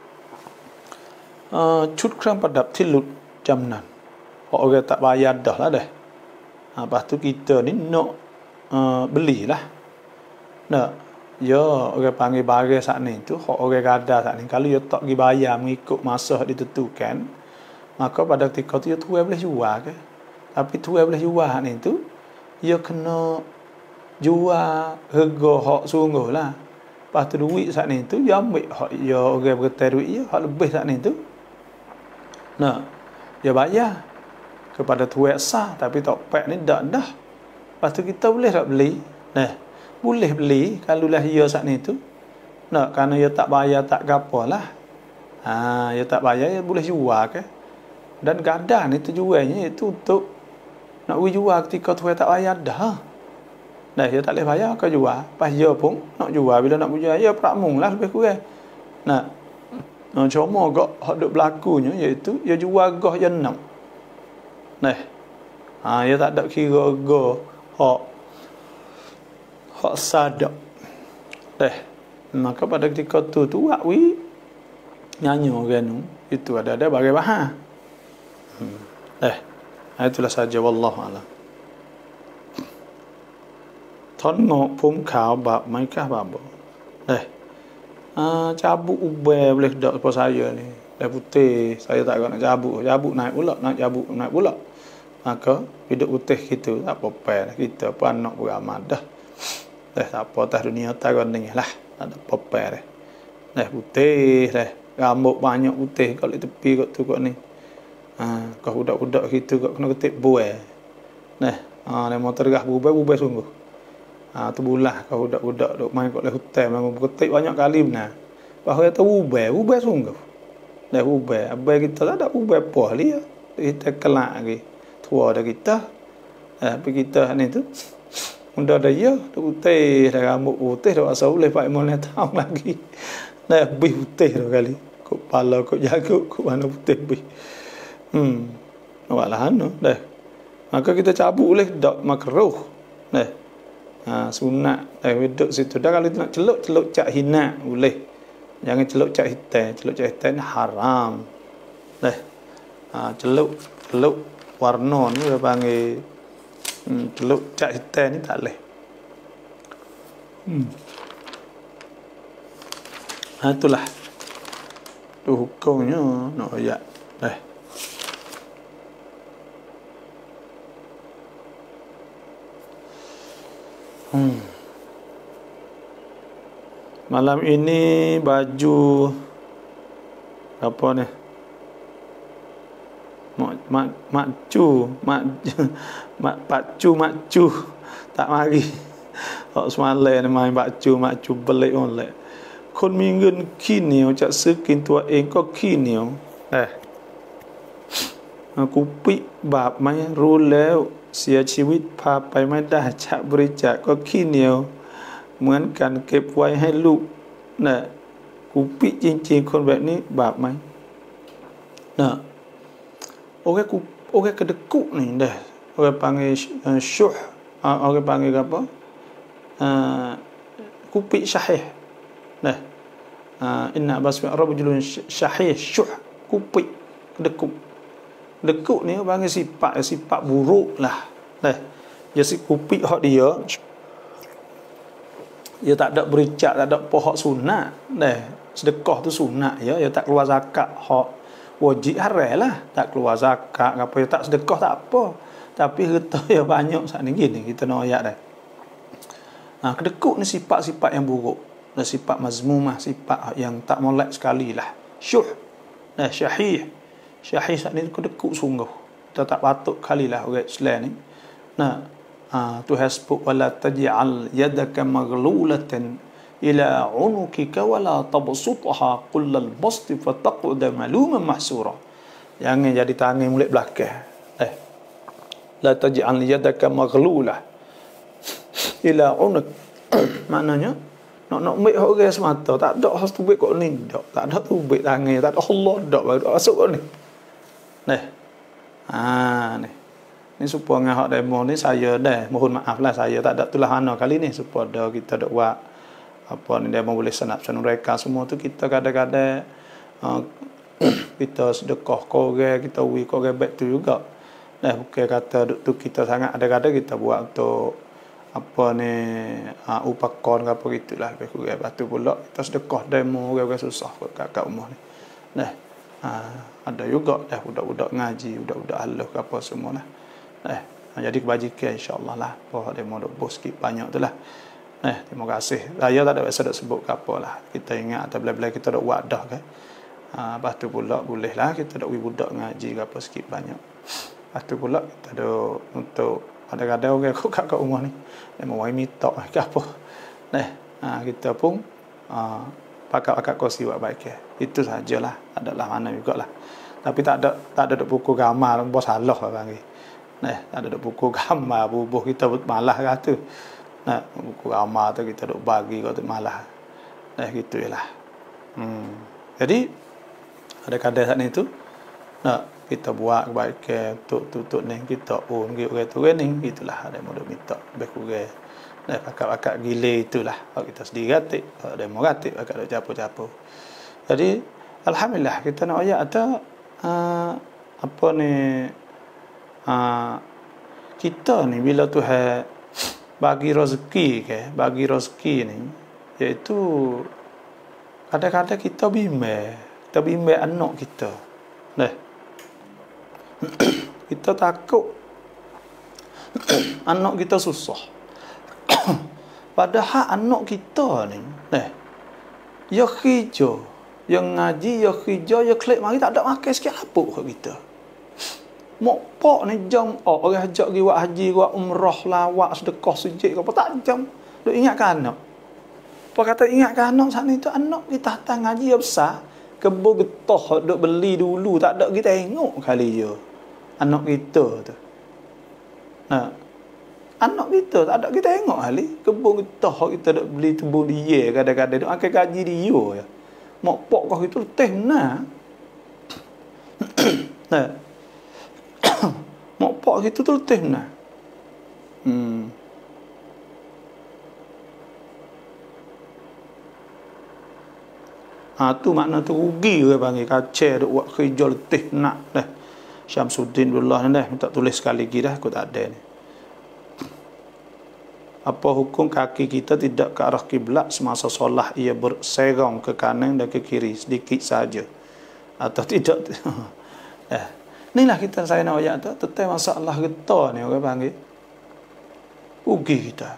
ชุดเครื่องประดับที่หลุดจำนำorang tak bayar dah lah dah. Lepas tu kita ni nak belilah. Nak ya orang panggil barang saat ni tu orang gada saat ni kalau dia tak pergi bayar mengikut masa ditentukan, maka pada ketika tu dia tuai boleh jual ke. Tapi tuai boleh jual ni tu dia kena jual harga hak sungguh lah. Lepas tu duit saat ni tu dia ambil hak dia orang bergetar duit dia hak lebih saat ni tu. Nah, dia bayar kepada tuai sah, tapi tak pak ni dah. Lepas tu kita boleh tak beli? Nah, boleh beli kalau lah dia saat ni tu. Nah, kerana dia tak bayar tak gapo lah. Dia tak bayar dia boleh jual ke. Dan kadang itu jualnya itu untuk nak jual ketika tuai tak bayar dah. Nah, dia tak boleh bayar kau jual. Pas dia pun nak jual, bila nak jual dia prakmung lah lebih kurang. Nah, cuma gak hak duk berlakunya iaitu dia jual gah yang 6. Nah. Dia tak ada kira gah hak sadak. Maka pada ketika tu akwi nyanyi orang tu itu ada bagai bahan. Itulah saja wallahu a'lam. ถอนงอกผมขาวบาปไหมครับบาปcabut ubah boleh tak pas saya ni dah putih saya tak nak cabut naik pula maka hidup putih gitu tak apa-apa kita pun anak beramal dah tak apa atas dunia taran ni lah tak ada apa-apa dah putih dah rambut banyak putih kat tepi kat tu kat ni kau budak-budak gitu kat kena ketik buai dia mau tergah bubai sungguh tu bulah kau budak-budak duk main kat hutan memang ketik banyak kali benar bahawa tu ubai sungguh dah ubai abai kita tak ada ubai apa dia kita kelak lagi tua dah kita tapi kita ni tu muda dah ya putih dah rambut putih dah asal boleh pakai mana tahun lagi dah lebih putih dah kali kok pala kok jago kok mana putih lebih awaklah dah maka kita cabut boleh dak makruh sunat duduk situ dah kalau nak celuk cak hina boleh jangan celuk cak hitam haram celuk warna ni dia panggil celuk cak hitam ni tak boleh itulah tu hukumnya nak ayat malam ini baju apa ni makcu tak mari hak semalam ni main makcu belik olehคนมีเงินขี้เหนียวจะซื้อกินตัวเองก็ขี้เหนียวกูปิบาปไหมรู้แล้วเสียชีวิตพาไปไม่ได้จะบริจาคก็ขี้เหนียวเหมือนกันเก็บไว้ให้ลูกกูปิจริงๆคนแบบนี้บาปไหมorang kedekut ni orang panggil syuh orang panggil apa kupi syahih inna basmi rajulun syahih syuh kupi kedekut ni orang panggil sifat buruk lah dia si kupi hak dia tak ada bericak tak ada pohon sunat sedekah tu sunat dia tak keluar zakat hak wajib harai lah, tak keluar zakat apa ya, tak sedekah tak apa. Tapi harta ya banyak saat ni gini kita nak ayat dah. Kedekut ni sifat-sifat yang buruk. Dan sifat mazmumah, sifat yang tak molek sekali lah. Syuh. Syahih. Syahih saat ni kedekut sungguh. Kita tak patut kali lah orang Islam ni. Tuhan sebut wala taj'al yadaka maghlulatan ila unukika wala tabsutha kullal basti fataqud maluman mahsura. Jangan jadi tangan mulut belakang. La taj'al yadaka maghlulah ila unak. Maknanya nak ambil orang semata, tak ada harus tubik kau ni, tak ada tubik tangan, tak ada Allah dak baru masuk kau ni. Ni supaya hak demo ni saya dah mohon maaf lah, saya tak ada tulahana kali ni supaya kita dak buat apa ni demo boleh senap mereka semua tu. Kita kadang-kadang kita sedekah kau orang, kita wi kau orang baik tu juga. Bukan kata tu kita sangat ada-ada kita buat untuk apa ni upakon ke apa gitulah lebih kurang. Lepas tu pula kita sedekah demo orang-orang susah kat rumah ni. Ada juga budak-budak ngaji, budak-budak halus ke apa semualah. Jadi kebajikan insya-Allah lah. Apa demo dok bos sikit banyak tu lah. Terima kasih. Saya tak ada biasa dok sebut ke apa lah. Kita ingat atau bila-bila kita dok buat dah kan. Lepas tu pula boleh lah kita dok budak ngaji ke apa sikit banyak. Lepas tu pula kita ada untuk kadang-kadang orang kat rumah ni dia mau minta ke apa. Kita pun pakat kursi buat baik. Itu sajalah, adalah mana jugalah. Tapi tak ada buku gambar bos salah lah panggil. Tak ada buku gambar bubuh kita malah kata. Buku gambar tu kita duk bagi kau tu malah. Gitulah. Jadi ada kadang saat ni tu kita buat kebaikan untuk ni kita orang tu ni gitulah. Ada mau minta lebih kurang pakat gile itulah kalau kita sendiri gatik, ada mau gatik pakat capo-capo. Jadi alhamdulillah kita nak ayat ada apa ni kita ni bila Tuhan bagi rezeki ni iaitu kadang-kadang kita bimbang anak kita. Kita takut anak kita susah. Padahal anak kita ni ya kerja, ya ngaji, ya kerja, ya klik mari tak ada makan sikit apa kat kita. Mok pak ni jam orang ajak pergi buat haji, buat umrah, lawak, sedekah sujud apa tak jam. Duk ingatkan anak. Apa kata ingatkan anak saat ni tu anak kita datang ngaji ya besar, kebun getah duk beli dulu tak ada kita tengok kali je. Anak kita tu. Anak kita tak ada kita tengok kali. Kebun getah kita duk beli kebun dia kadang-kadang duk akan gaji dia ya. Mak pak kau itu teh nah. Mak pak itu tu teh nah. Tu makna tu rugi orang panggil kacau duk buat kerja letih nak dah. Syamsuddin billah ni dah minta tulis sekali lagi dah aku tak ada ni. Apa hukum kaki kita tidak ke arah kiblat semasa solat, ia berserong ke kanan dan ke kiri sedikit saja atau tidak? Inilah kita saya nak ayat tu tentang masalah getah ni orang panggil rugi kita.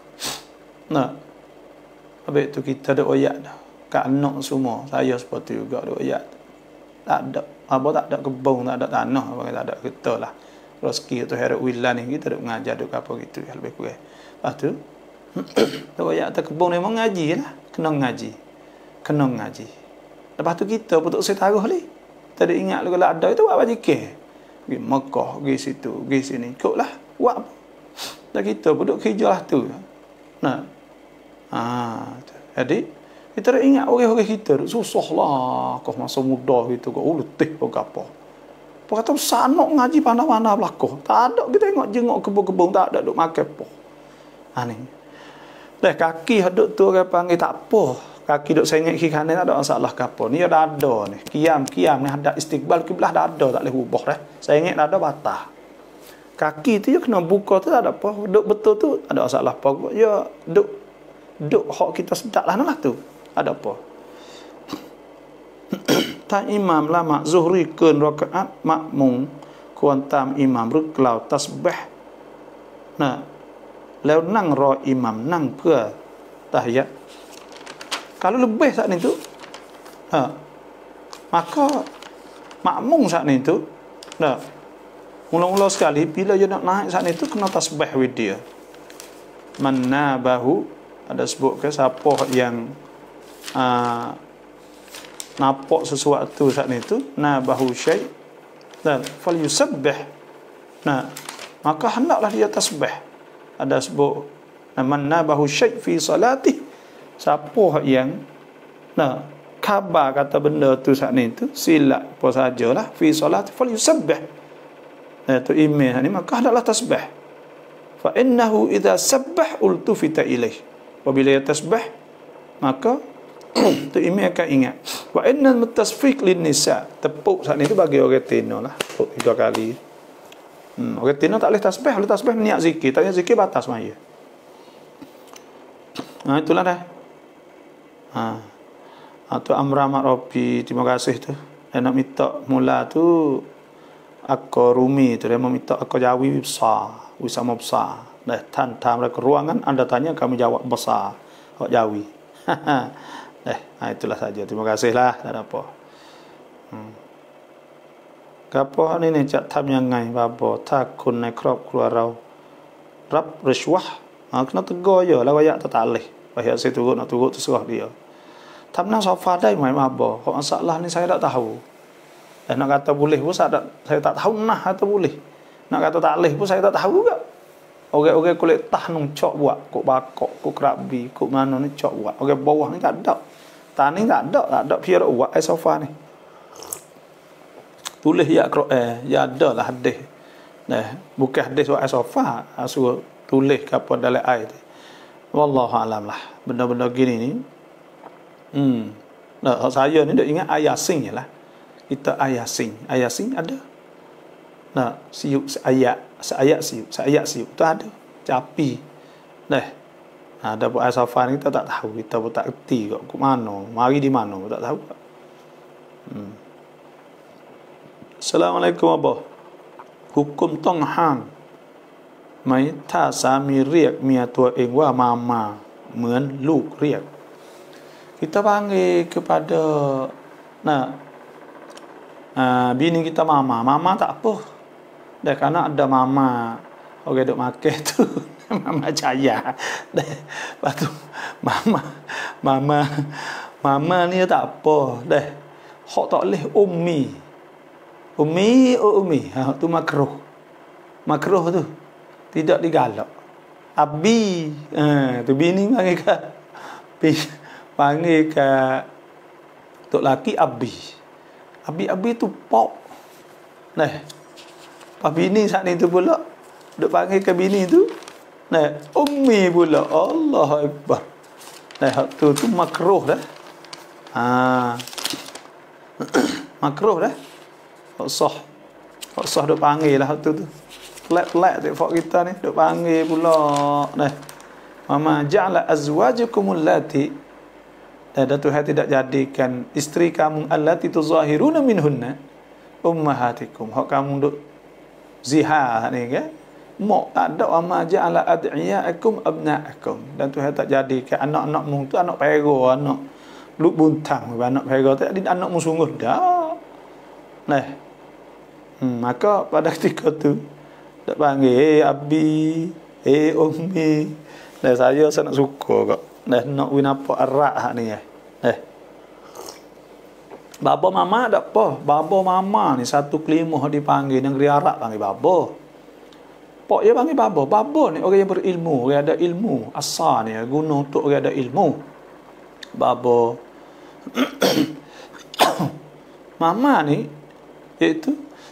Habis tu kita ada ayat dah kat anak semua, saya seperti juga ada ayat. Tak ada apa, tak ada kebun, tak ada tanah, apa tak ada kita lah. Rezeki tu harap wilan ni kita duk mengajar duk apa gitu ya lebih kurang. Lepas tu tu ayat atas kebun memang ngaji lah, kena ngaji. Lepas tu kita putuk setaruh ni. Tadi ingat kalau ada itu buat bajikan. Pergi Mekah, pergi situ, pergi sini. Ikutlah buat apa. Dan kita putuk kerja lah tu. Jadi kita dah ingat orang-orang kita susah lah kau masa muda gitu kau letih kau apa. Apa kata sanok ngaji pandai-pandai belakang. Tak ada kita tengok kebun-kebun tak ada duk makan apa. Ni. Dah kaki hadut tu orang panggil tak apa. Kaki duk sengit kiri kanan tak ada masalah ke apa. Ni ada ni. Kiam ni ada istiqbal kiblah dah ada tak boleh ubah dah. Sengit dah ada batas. Kaki tu je kena buka tu tak ada apa. Duk betul tu ada masalah apa. Ya duk hak kita sedap lah tu. Ada apa? ถ้าอิหม่ามละหมาดซุฮรีเกินรอกะอัตมะมุงควรตามอิหม่ามหรือกล่าวตัสบิฮ์นะแล้วนั่งรออิหม่ามนั่งเพื่อtahiyat. Kalau lebih saat itu maka makmum saat itu mula-mula sekali bila dia nak naik saat itu kena tasbih with dia. Man nabahu, ada sebut ke siapa yang nampak sesuatu saat itu, nabahu syai' dan fal yusabbih, maka hendaklah dia tasbih. Ada sebut man nabahu syai' fi salati, siapa yang khabar kata benda tu saat itu silap apa sajalah fi salati fal yusabbih, itu email ni, maka hendaklah tasbih. Fa innahu idza sabbah ultufita ilaih, apabila dia tasbih maka tu email akan ingat. Wa innal mutasfiq lin nisa, tepuk saat itu bagi orang tino lah, tepuk 3 kali. Orang tino tak boleh tasbih niat zikir, tak niat zikir batas maya. Itulah dah. Tu Amra Makrobi, terima kasih tu. Dia nak minta mula tu aku Rumi tu, dia mau minta aku Jawi besar, wisama besar. Dah tantam ke ruangan, Anda tanya kami jawab besar. Hak Jawi. Itulah saja. Terima kasihlah, tak ada apa. Gapo ni cak tham yang ngai babo ta kunในครอบครัวเรารับริชวะkena tegur je lah wayak tak leh. Wayak saya nak turut terserah dia. Tham nang sofa dai mai babo. Kok masalah ni saya tak tahu. Nak kata boleh pun saya tak tahu nah atau boleh. Nak kata tak leh pun saya tak tahu juga. Orang-orang kulit tah nung cok buat, kok bakok, kok kerabi, kok mana ni cok buat. Orang bawah ni tak ada. Tani tak ada pihak buat sofa ni. Tulis ya ya ada lah hadis. Bukan hadis buat sofa, suruh tulis ke apa dalam air tu. Wallahu alam lah. Benda-benda gini ni. Saya ni dah ingat ayasin je lah. Kita ayasin ada. Siuk seayat siuk tu ada. Capi. Ada buat air sofa ni kita tak tahu, kita pun tak erti kok mana, mari di mana tak tahu. Assalamualaikum abah. Hukum tong hangไหมถ้าสามีเรียกเมียตัวเองว่ามามาเหมือนลูกเรียก Kita panggil kepada bini kita mama. Mama tak apa. Dah kerana ada mama orang duk makan tu mama caya. Lepas tu mama ni tak apa. Dah hak tak boleh ummi. Ummi tu makruh tu tidak digalak. Abi tu bini panggil ke tok laki abi tu pok. Pas bini saat ni tu pula duk panggil ke bini tu ummi pula. Allah akbar. Tu makruh dah. Makruh dah. Hak sah duk panggil lah tu. Pelak-pelak tak kita ni duk panggil pula. Mama ja'ala azwajukum allati, dan Tuhan tidak jadikan isteri kamu allati tuzahiruna minhunna ummahatikum. Hak kamu duk zihar ni kan. Mak tak ada. Mama ja'ala ad'iyaakum abna'akum, dan Tuhan tak jadikan anak-anakmu tu anak pera, anak luk buntang, anak pera tak ada anak sungguh dah. Maka pada ketika tu tak panggil abi, ummi. Saya nak suka kok. Nak win apa arak hak ni. Baba mama tak apa. Baba mama ni satu kelimah dipanggil negeri Arab panggil baba. Pok dia panggil baba. Baba ni orang yang berilmu, orang ada ilmu. Asal ni guna untuk orang ada ilmu. Baba. Mama ni iaitu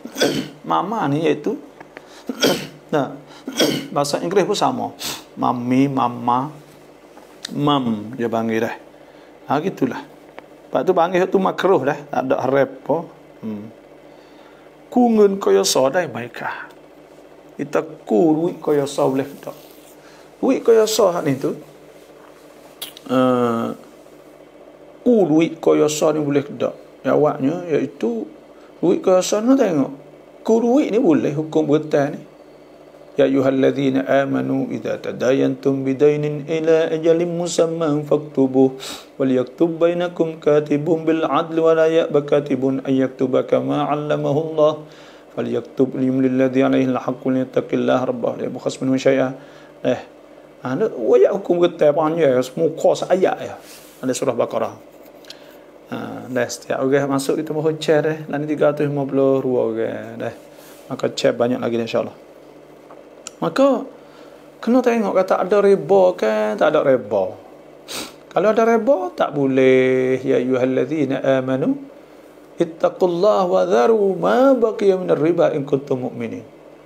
bahasa Inggeris pun sama. Mami, mama, mam dia panggil dah. Gitulah. Lepas tu panggil tu makruh dah, tak ada harap apa. Ku ngun kaya so dai baikah. Kita ku duit kaya so boleh tak? Duit kaya so hak ni tu. Ku duit kaya so ni boleh tak? awaknya, iaitu duit ke sana tengok. Ku duit ni boleh hukum berhutang ni. Ya ayyuhalladzina amanu idza tadayantum bidainin ila ajalin musamman faktubuh wal yaktub bainakum katibun bil adli wa la ya'ba katibun ay yaktuba kama 'allamahu Allah falyaktub lil ladzi 'alaihi al-haqqu yattaqillaha rabbahu la yabkhas minhu syai'a. Ada ayat hukum berhutang panjang semua kos ayat ya. Ada surah Baqarah. Dah setiap orang masuk kita mohon share dah. Lah ni 352 orang dah. Maka share banyak lagi insya-Allah. Maka kena tengok kata ada riba kan tak ada riba. Kalau ada riba tak boleh. Ya ayyuhallazina amanu ittaqullaha wa dharu ma baqiya minar riba in kuntum mu'minin.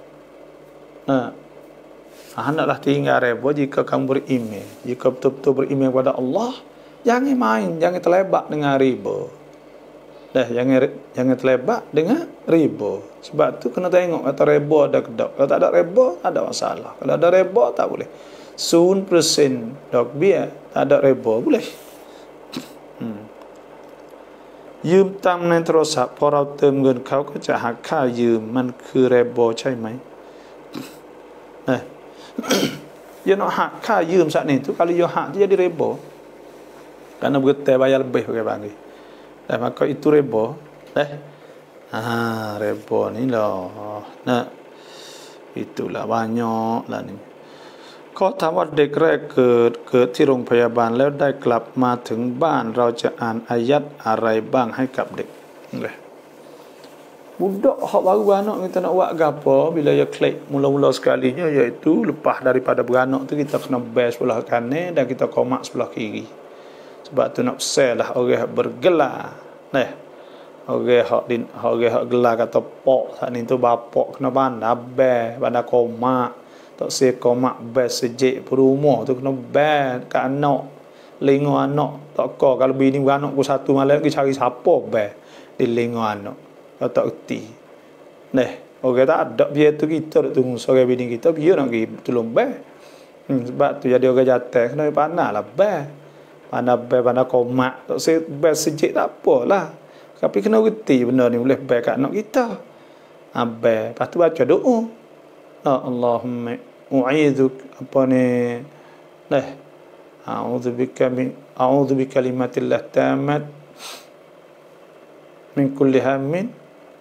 Hendaklah tinggal riba jika kamu beriman. Jika betul-betul beriman kepada Allah, jangan main, jangan terlibat dengan riba. Jangan terlibat dengan riba. Sebab tu kena tengok kata riba ada ke tak. Kalau tak ada riba, tak ada masalah. Kalau ada riba, tak boleh. 0% dok biar tak ada riba, boleh. ยืมตังค์ในโทรศัพท์พอเราเติมเงินเขาก็จะหักค่ายืมมันคือribaใช่ไหมdia nak hak kahยืม saat ni tu kalau dia hak dia jadi riba kerana bergetar bayar lebih pakai panggil dan maka itu riba riba ni lah itulah banyak lah ni เขาถามว่าเด็กแรกเกิดที่โรงพยาบาลแล้วได้กลับมาถึงบ้านเราจะอ่านอายัดอะไรบ้างให้กับเด็ก budak hak baru beranak kita nak buat gapo bila dia klik mula-mula sekalinya iaitu lepas daripada beranak tu kita kena bas sebelah kanan dan kita komak sebelah kiri sebab tu nak sel lah orang bergelar orang hak gelar kata pok saat ni tu bapak kena bandar bas bandar komak tak se komak bas sejik perumah tu kena bas kat anak lengo anak tak kalau bini beranak ku satu malam pergi cari siapa bas di lengo anak tak erti. Orang tak ada biar tu kita tunggu seorang bini kita biar nak pergi tolong bas. Sebab tu jadi orang jatuh kena panah lah bas. Panah komak. Tak saya bas sejik tak apalah. Tapi kena erti benda ni boleh bas kat anak kita. Bas. Lepas tu baca doa. Allahumma u'idhuk apa ni. A'udhu bi kalimatillah tamat min kulli hammin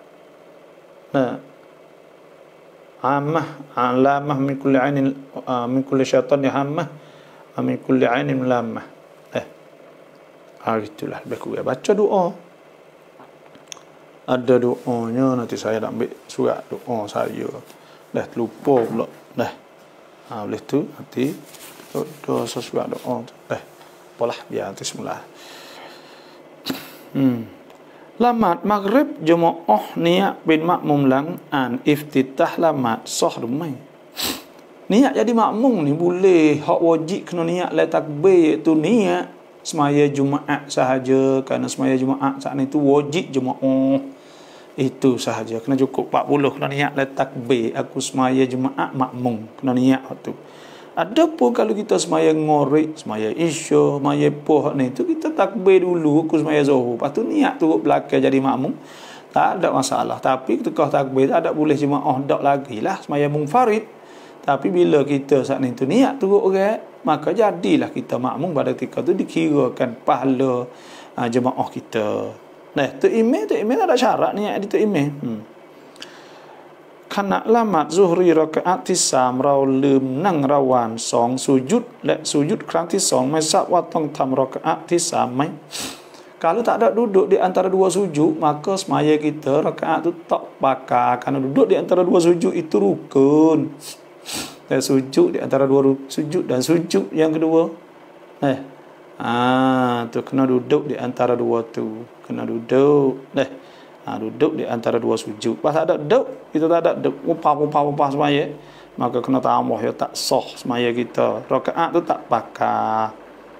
alamah min kulli ainin min kulli syaitanir hammah min kulli ainin lamah itulah lebih kurang baca doa ada doanya nanti saya nak ambil surat doa saya lupa pula boleh tu nanti doa surat doa tu apalah biar nanti semula Lamat maghrib jemaah niat bin makmum lang an iftitah lamat sah rumai. Niat jadi makmum ni boleh hak wajib kena niat la takbir iaitu niat semaya Jumaat sahaja kerana semaya Jumaat saat itu wajib jemaah itu sahaja kena cukup 40 kena niat la takbir aku semaya Jumaat makmum kena niat tu. Adapun kalau kita semaya ngorek, semaya isya, semaya poh ni tu kita takbir dulu aku semaya zuhur. Lepas tu niat turut belakang jadi makmum. Tak ada masalah. Tapi ketika takbir tak ada boleh jemaah dak lagi lah semaya munfarid. Tapi bila kita saat ni tu niat turut orang, maka jadilah kita makmum pada ketika tu dikirakan pahala jemaah kita. Tu imam tak ada syarat niat itu imam. Khana lamat zuhri rakaatที่3เราลืมนั่งระหว่าง2สุยุดและสุยุดครั้งที่2ไม่ทราบว่าต้องทำรากาอะห์ที่3ไหม Kalau tak ada duduk di antara dua sujud maka semaya kita rakaat itu tak bakal kerana duduk di antara dua sujud itu rukun. Dan sujud di antara dua sujud dan sujud yang kedua tu kena duduk di antara dua tu kena duduk duduk di antara dua sujud. Pas ada duduk, kita tak ada duduk, upah semaya, maka kena tambah ya tak sah semaya kita. Rakaat tu tak bakal.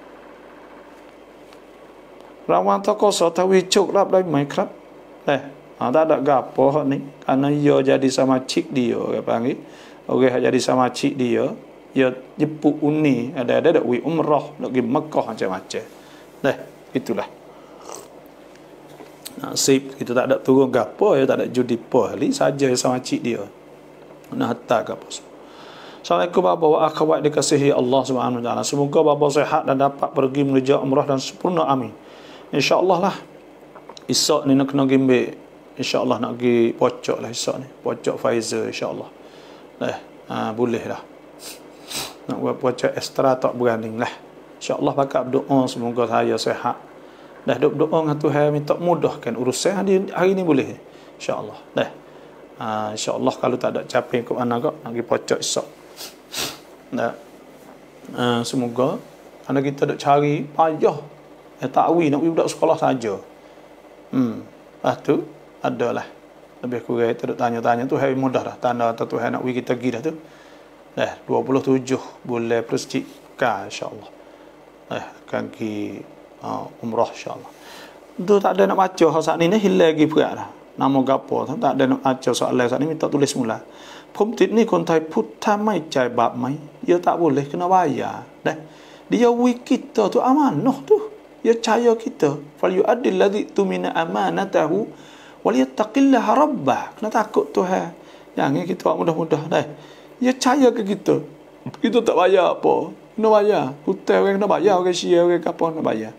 Rawan takosa tawicuk lap lai mai krap. Tak ada gapo ni, kerana ia jadi sama cik dia, dia panggil. Orang jadi sama cik dia, ia jepuk uni, ada wi umrah, nak pergi Mekah macam-macam. Itulah. nasib kita tak ada turun gapo ya, tak ada judi po ali saja sama cik dia nak hantar gapo. Assalamualaikum bapa wa akhwat dikasihi Allah Subhanahu wa taala. Semoga bapa sihat dan dapat pergi menuju umrah dan sempurna, amin. Insya-Allah lah. Esok ni nak kena gimbe. Insya-Allah nak pergi pocok lah esok ni. Pocok Pfizer insya-Allah. Boleh lah. Nak buat pocok ekstra tak berani lah. InsyaAllah pakat berdoa semoga saya sihat. Dah duk berdoa dengan Tuhan minta mudahkan urusan hari ni boleh. InsyaAllah. Dah. InsyaAllah kalau tak ada capek ke mana kok nak pergi pocok esok. Dah. Semoga kerana kita duk cari payah. Takwi nak pergi budak sekolah saja. Lepas tu adalah lebih kurang kita duk tanya-tanya tu hari mudah dah. Tanda atau Tuhan nak pergi kita pergi dah tu. Dah 27 bulan Persjika insya-Allah. Akan pergi umrah insya-Allah. Tu tak ada nak baca saat ni hilang lagi berat dah. Nama gapo tak ada nak baca soalan saat ni minta tulis mula. ผมติดหนี้คนไทยพูดถ้าไม่จ่ายบาปไหม ya tak boleh kena bayar. Dah. Dia wi kita tu amanah tu. Ya caya kita. Fal yu'addil ladzi tumina amanatahu wal yattaqillaha rabbah. Kena takut Tuhan. Jangan kita mudah-mudah dah. Ya caya ke kita. Kita tak bayar apa. Kena bayar. Hutang orang kena bayar. Orang sia orang apa kena bayar.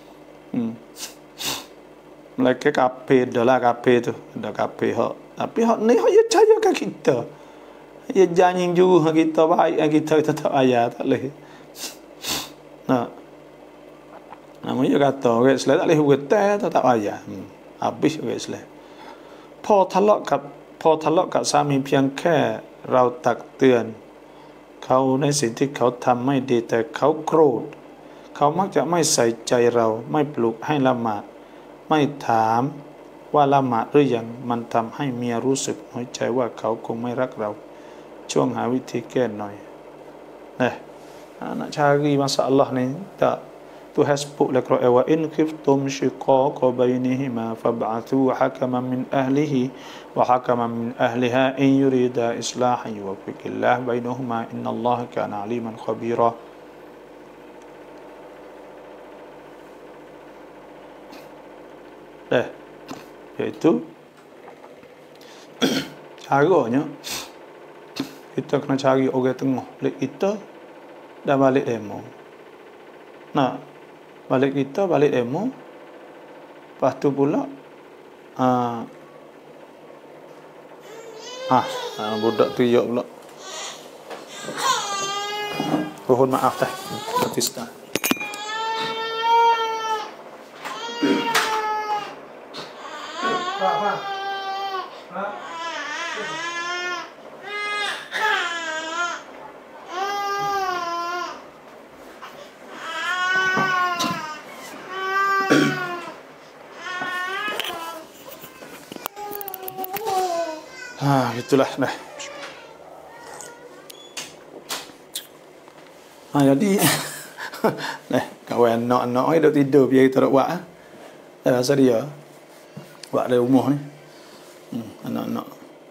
Mereka kafe dah lah kafe tu. Ada kafe hak. Tapi hak ni hak ya caya ke kita. Ya janji juga kita baik kita tak bayar. Tak boleh. Nah. Namanya kata orang Islam tak boleh hutang tak bayar. Habis orang Islam. พอทะเลาะกับสามีเพียงแค่เราตักเตือนเขาในสิ่งที่เขาทำไม่ดีแต่เขาโกรธเขามักจะไม่ใส่ใจเราไม่ปลุกให้ละหมาดไม่ถามว่าละหมาดหรือยังมันทำให้เมียรู้สึกน้อยใจว่าเขาคงไม่รักเราช่วงหาวิธีแก้หน่อยnak cari masalah ni tak Tuhan sebut dalam Quran wa in khiftum shiqaqa bainihima fab'athu hakaman min ahlihi wa hakaman min ahliha in yurida islahan yuwaffiqillah bainahuma innallaha kana aliman khabira. Iaitu caranya kita kena cari orang tengah balik kita dan balik demo. Balik kita, balik demo. Lepas tu pula budak tu ya pula. Mohon maaf dah. Batista. Gitulah dah. Jadi kawan nak dia duk tidur biar kita duk buat pasal dia buat dari rumah ni. Anak-anak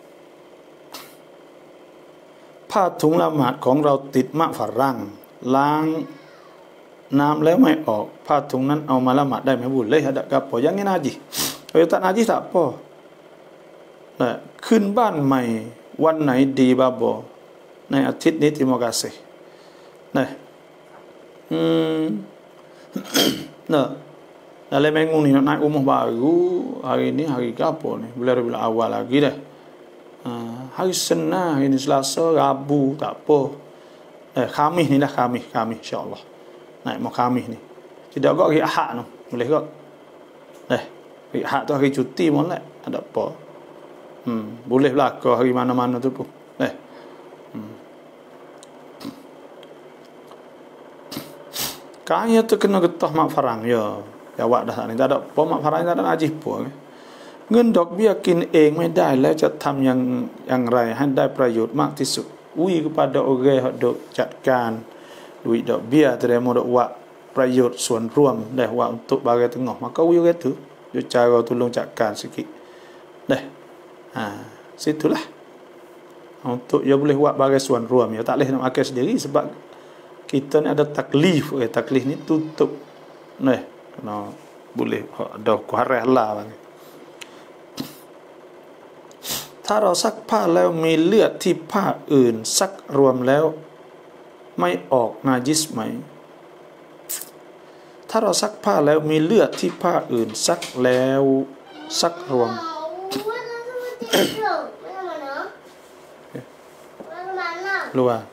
ผ้าถุงละหมาดของเราติดมะฝรั่งล้างน้ำแล้วไม่ออกผ้าถุงนั้นเอามาละหมาดได้ไหมบุญเลยada gapo yang ni najis kalau tak najis tak apa. ขึ้นบ้านใหม่วันไหนดีบาบอในอาทิตย์นี้ terima kasih. Dalam minggu ni nak naik rumah baru. Hari ni hari apa ni? Bulan awal lagi dah. Hari Senin, hari ni Selasa, Rabu, tak apa. Khamis ni dah Khamis insya-Allah. Naik mau Khamis ni. Tidak kok hari Ahad tu. Boleh kok. Hari Ahad tu hari cuti molek. Ada apa? Boleh belaka hari mana-mana tu pun. Kaya tu kena getah mak farang ya. Jawab dah ni tak ada apa mak farang tak ada najis pun. เงินดอกเบี้ยกินเองไม่ได้แล้วจะทำอย่างไรให้ได้ประโยชน์มากที่สุด kepada orang yang dok jahatkan duit dok biar terima dok buatประโยชน์ส่วนร่วม dah buat untuk bagai tengah maka orang tu dia cara tolong jahatkan sikit dah situlah untuk dia boleh buat bagaiส่วนร่วมdia tak boleh nak makan sendiri sebab kita ni ada taklif taklif ni tutup kena boleh ada kuarah lah ถ้าเราซักผ้าแล้วมีเลือดที่ผ้าอื่นซักรวมแล้วไม่ออกนาจิสไหมถ้าเราซักผ้าแล้วมีเลือดที่ผ้าอื่นซักแล้วซักรวมรู้ว่า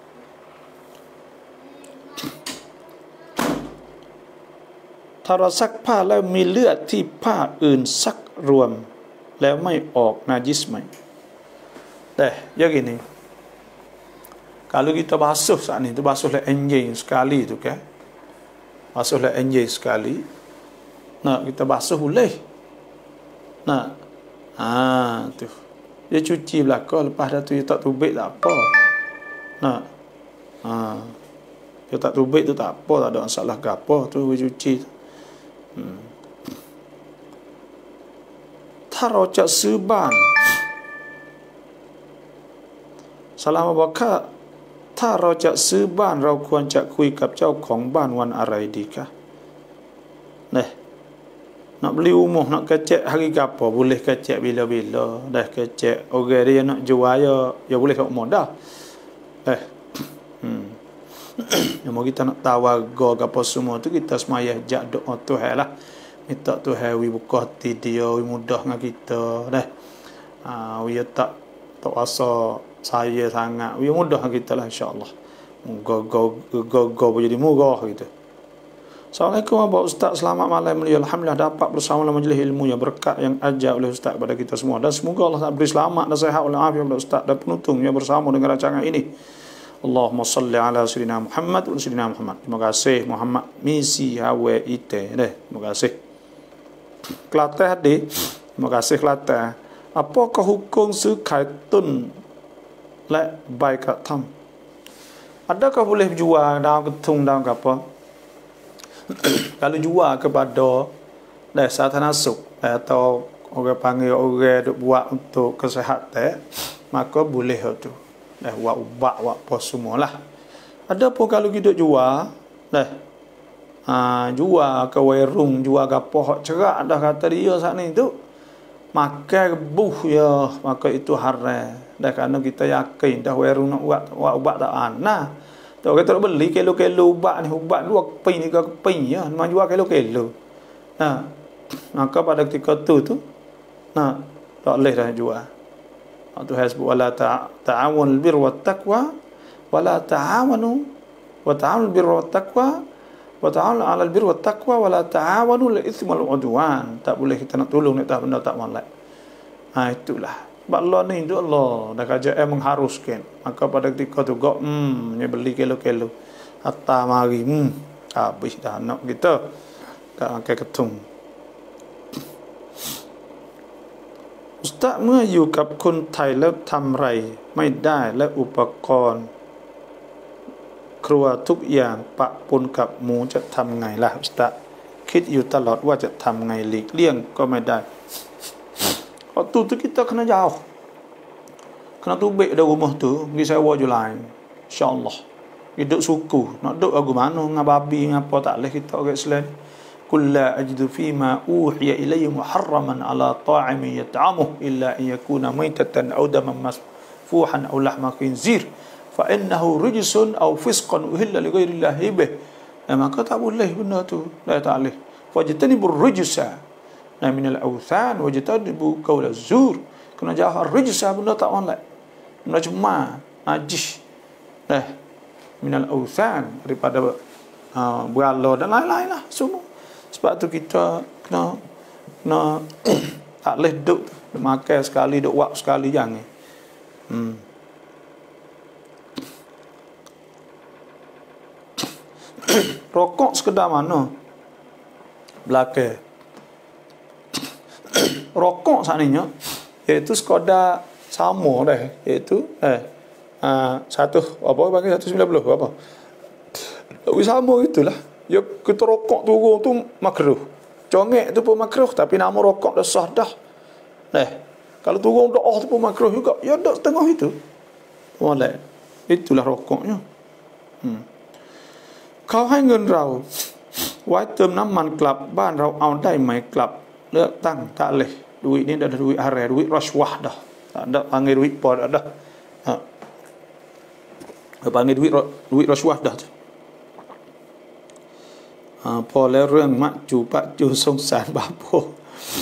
ถ้าเราซักผ้าแล้วมีเลือดที่ผ้าอื่นซักรวมแล้วไม่ออกนาจิสไหมya gini kalau kita basuh saat ini, itu basuhlah enjin sekali tu kan, basuhlah enjin sekali, nak kita basuh boleh, nak, tu, dia cuci belakang, lepas dah tu dia tak tubik tak apa, nak, dia tak tubik tu tak apa, tak ada masalah ke apa, tu dia cuci, ถ้าเราจะซื้อบ้านสลามบอกว่าถ้าเราจะซื้อบ้านเราควรจะคุยกับเจ้าของบ้านวันอะไรดีคะnak beli rumah nak kecek hari apa boleh kecek bila-bila dah kecek orang dia nak jual ya boleh kat rumah dah yang kita nak tawaga ke apa semua tu kita semaya jak doa Tuhan lah, minta Tuhan wi buka hati dia, wi mudah dengan kita wi tak rasa saya sangat, wi mudah dengan kita lah insya-Allah. Moga jadi murah gitu. Assalamualaikum Abah Ustaz, selamat malam mulia. Alhamdulillah dapat bersama dalam majlis ilmu yang berkat yang ajar oleh Ustaz kepada kita semua, dan semoga Allah beri selamat dan sehat walafiat kepada Ustaz dan penonton yang bersama dengan rancangan ini. Allahumma salli ala sayyidina Muhammad wa sayyidina Muhammad. Terima kasih Muhammad misi hawe ite terima kasih Kelantan hadir. Terima kasih Kelantan. Apakah hukum sukai tun le bai kat tham? Adakah boleh jual dalam ketung dalam apa? Kalau jual kepada satu nasuk atau orang panggil orang duk buat untuk kesihatan, maka boleh tu. Buat ubat, buat apa semualah. Ada pun kalau kita jual, jual ke warung, jual ke apa hak cerak dah kata dia saat ni tu, makan rebuh ya, maka itu haram. Dah kerana kita yakin dah warung nak buat ubat tak ana. Tak kata beli kilo-kilo ubat ni, ubat 2 keping 3 keping ya, memang jual kilo-kilo. Maka pada ketika tu tak boleh dah jual. Tuhan sebut wala ta'awun al-birr wa taqwa wala ta'awanu wa ta'awun al-birr wa taqwa wa ta'awun 'ala al-birr wa taqwa wala ta'awanu al-itsmi wal 'udwan. Tak boleh kita nak tolong nak benda tak molek. Itulah. Sebab Allah ni tu Allah dah kerajaan mengharuskan. Maka pada ketika tu gak dia beli kilo-kilo hatta mari habis dah nak kita tak pakai ketung. Ustaz เมื่ออยู่กับคนไทยแล้วทำไรไม่ได้และอุปกรณ์ครัวทุกอย่างปะปนกับหมูจะทำไงล่ะอุสตาคิดอยู่ตลอดว่าจะทำไงหลีกเลี่ยงก็ไม่ได้ waktu tu kita kena jauh, kena tubik dari rumah tu pergi sewa je lain insya-Allah. Hidup suku nak duduk lagu mana dengan babi dengan apa tak boleh kita orang Islam. قل لا أجد فيما أوحي إلي محرما على طاعم يطعمه إلا أن يكون ميتة أو دما مسفوحا أو لحم خنزير فإنه رجس أو فسقا أهل لغير الله به. maka tak boleh benda tu, tak boleh. Fajtanibur rijsa min al-awthan wajtanibu qaul az-zur. Kena jauh rijsa, benda tak boleh, benda cuma najis min al-awthan, daripada berhala dan lain-lain lah semua. Sebab tu kita kena tak boleh duk makan sekali, duk wak sekali, jangan. Rokok sekedar mana? Belakang. Rokok seandainya iaitu sekadar sama dah, iaitu satu apa panggil 190 apa. Sama itulah. Ya kita rokok turun tu makruh. Congek tu pun makruh, tapi nama rokok dah sah dah. Kalau turun doa tu pun makruh juga. Ya dak setengah itu. Boleh. Itulah rokoknya. เขาให้เงินเราไว้เติมน้ำมันกลับบ้านเราเอาได้ไหมกลับเลือกตั้งtak leh duit ni dah duit haram, duit rasuah dah. Tak ada panggil duit pun tak ada. Panggil duit rasuah dah tu. Pol le reung mak cu pak cu songsan bapa.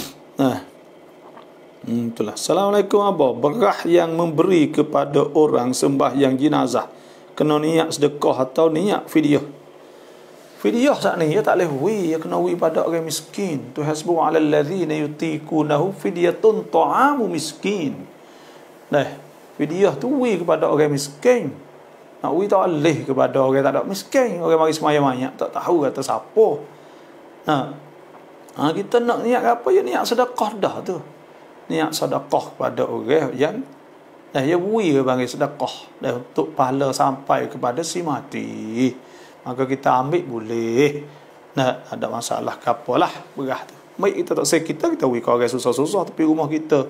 Itulah. Assalamualaikum abah. Berah yang memberi kepada orang sembahyang jenazah kena niat sedekah atau niat fidyah? Fidyah saat ni ya tak boleh ya kena pada orang miskin. Tu hasbu 'alal ladzina yutiqunahu fidyatun ta'amu miskin. Nah, fidyah tu kepada orang miskin. Nak tak boleh kepada orang tak ada miskin, orang mari semaya banyak tak tahu kata siapa. Kita nak niat apa ya niat sedekah dah tu. Niat sedekah pada orang yang ya bui bagi sedekah dan untuk pahala sampai kepada si mati. Maka kita ambil boleh. Ada masalah ke apalah berah tu. Baik kita tak say kita bagi ke orang susah-susah tapi rumah kita.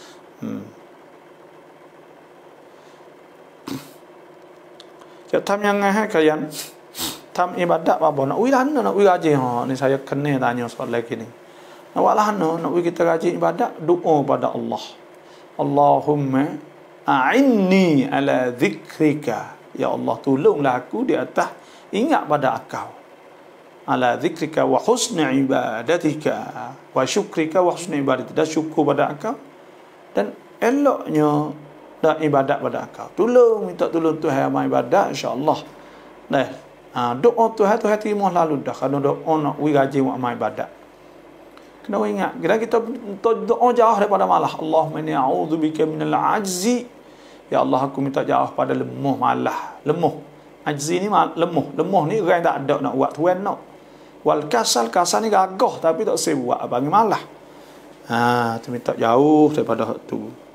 Tam yang kayan tam ibadat apa nak wilana nak rajin ni saya kena tanya soal lagi ni. Nak walana nak kita rajin ibadat doa pada Allah. Allahumma a'inni ala zikrika. Ya Allah tolonglah aku di atas ingat pada Engkau. Ala zikrika wa husni ibadatika wa syukrika wa husni ibadatika. Dan syukur pada Engkau dan eloknya dan ibadat pada Engkau. Tolong minta tolong Tuhan amal ibadat insya-Allah. Doa Tuhan terima lalu dah kalau doa nak rajin amal ibadat. Kena ingat kita doa jauh daripada malah. Allahumma inni a'udzubika minal ajzi. Ya Allah aku minta jauh pada lemah malah. Lemah. Ajzi ni lemah ni orang tak ada nak buat Tuhan nak. Wal kasal ni gagah tapi tak saya buat panggil malah. Tu minta jauh daripada tu.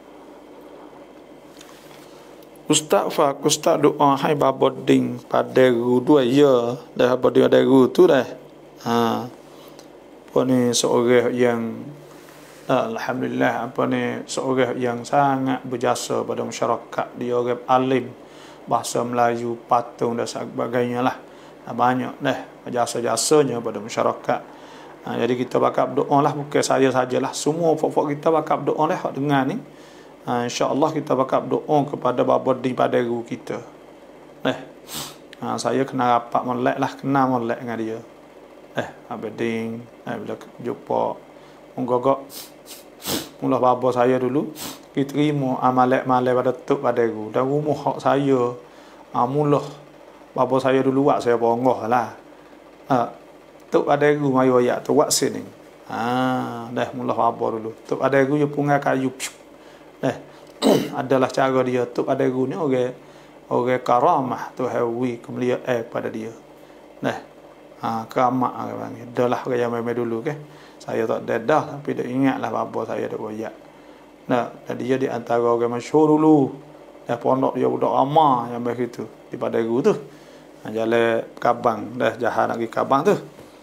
Ustaz doa hai baboding pada ru 2 ya dah baboding ada ru tu dah. Apa ni seorang yang alhamdulillah seorang yang sangat berjasa pada masyarakat. Dia orang alim bahasa Melayu patung dan sebagainya lah. Banyak dah jasa-jasanya pada masyarakat. Jadi kita bakal doa lah bukan saya sajalah. Semua pokok kita bakal doa lah dengan ni. InsyaAllah kita bakal doa kepada baboding pada guru kita. Saya kena rapat molek lah, kenal molek dengan dia. Baboding bila jumpa menggogok mula bapa saya dulu kita terima amalek-malek pada tok pada guru dan rumah hak saya mula bapa saya dulu buat saya bonggoh lah. Tok pada guru mayu ayat tu buat sini. Dah mula bapa dulu. Tok pada guru dia pungai kayu. Adalah cara dia tu pada guru ni orang karamah tu hawi kemuliaan pada dia. Karamah orang panggil. Adalah orang yang memang dulu ke. Saya tak dedah tapi dia ingatlah bapa saya dak royak. Dan dia di antara orang masyhur dulu. Pondok dia budak ramah yang begitu di pada guru tu. Jalan Kabang jahat nak pergi Kabang tu.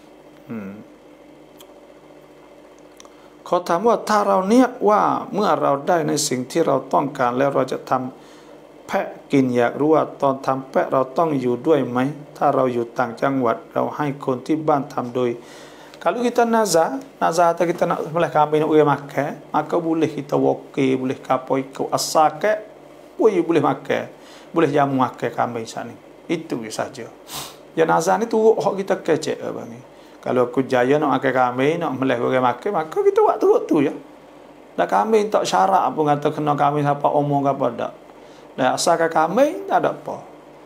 เขาถามว่าถ้าเราเนียว่าเมื่อเราได้ในสิ่งที่เราต้องการแล้วเราจะทำแพะกินอยากรู้ว่าตอนทำแพะเราต้องอยู่ด้วยไหมถ้าเราอยู่ต่างจังหวัดเราให้คนที่บ้านทำโดย kalau kita nazar atau kita nak sembelih kambing nak makan maka boleh kita wakil boleh kapoi ke asake boleh makan boleh jamu makan kambing sana itu saja jenazah ni turut hak kita kecek bang. Kalau aku jaya nak makan kambing, nak melih orang makan, maka kita buat tu ya. Dah kambing tak syarat apa kata kena kambing siapa omong ke apa tak. Dah asalkan kambing tak ada apa.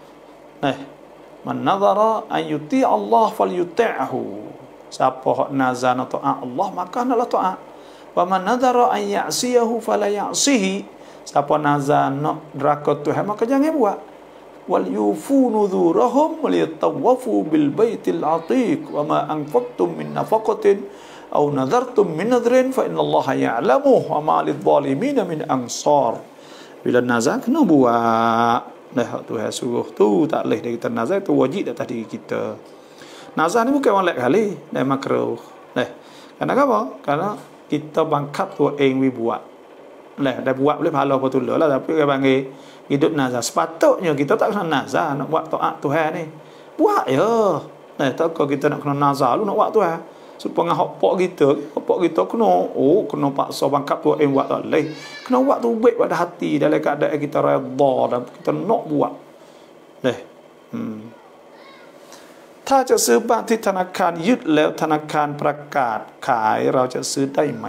Man nadhara an yuti' Allah falyuti'hu. Siapa hak nazar nak taat Allah, maka naklah taat. Wa man nadhara an ya'siyahu fala ya'sihi. Siapa nazar nak neraka Tuhan, maka jangan buat. wal yufu nuzurahum wal yatawafu bil baitil atiq wa ma anfaqtum min nafaqatin aw nadartum min nadrin fa innallaha ya'lamu wa ma lil zalimin min ansar. Bila nazar kena buat dah Tuhan suruh tu, tak boleh kita nazar tu wajib atas diri kita. Nazar ni bukan molek kali dan makruh. Karena apa? Karena kita bangkat tu eng buat. Dah buat boleh pahala apa tu lah, tapi dia panggil hidup nazar. Sepatutnya kita tak kena nazar nak buat taat Tuhan ni. Buat ya. Tak kau kita nak kena nazar lu nak buat Tuhan. supaya hok pok kita kena paksa bangkap buat buat tak leh. Kena buat tu baik pada hati dalam keadaan kita redha dan kita nak buat. Leh. ถ้าจะซื้อบ้านที่ธนาคารยึดแล้วธนาคารประกาศขายเราจะซื้อได้ไหม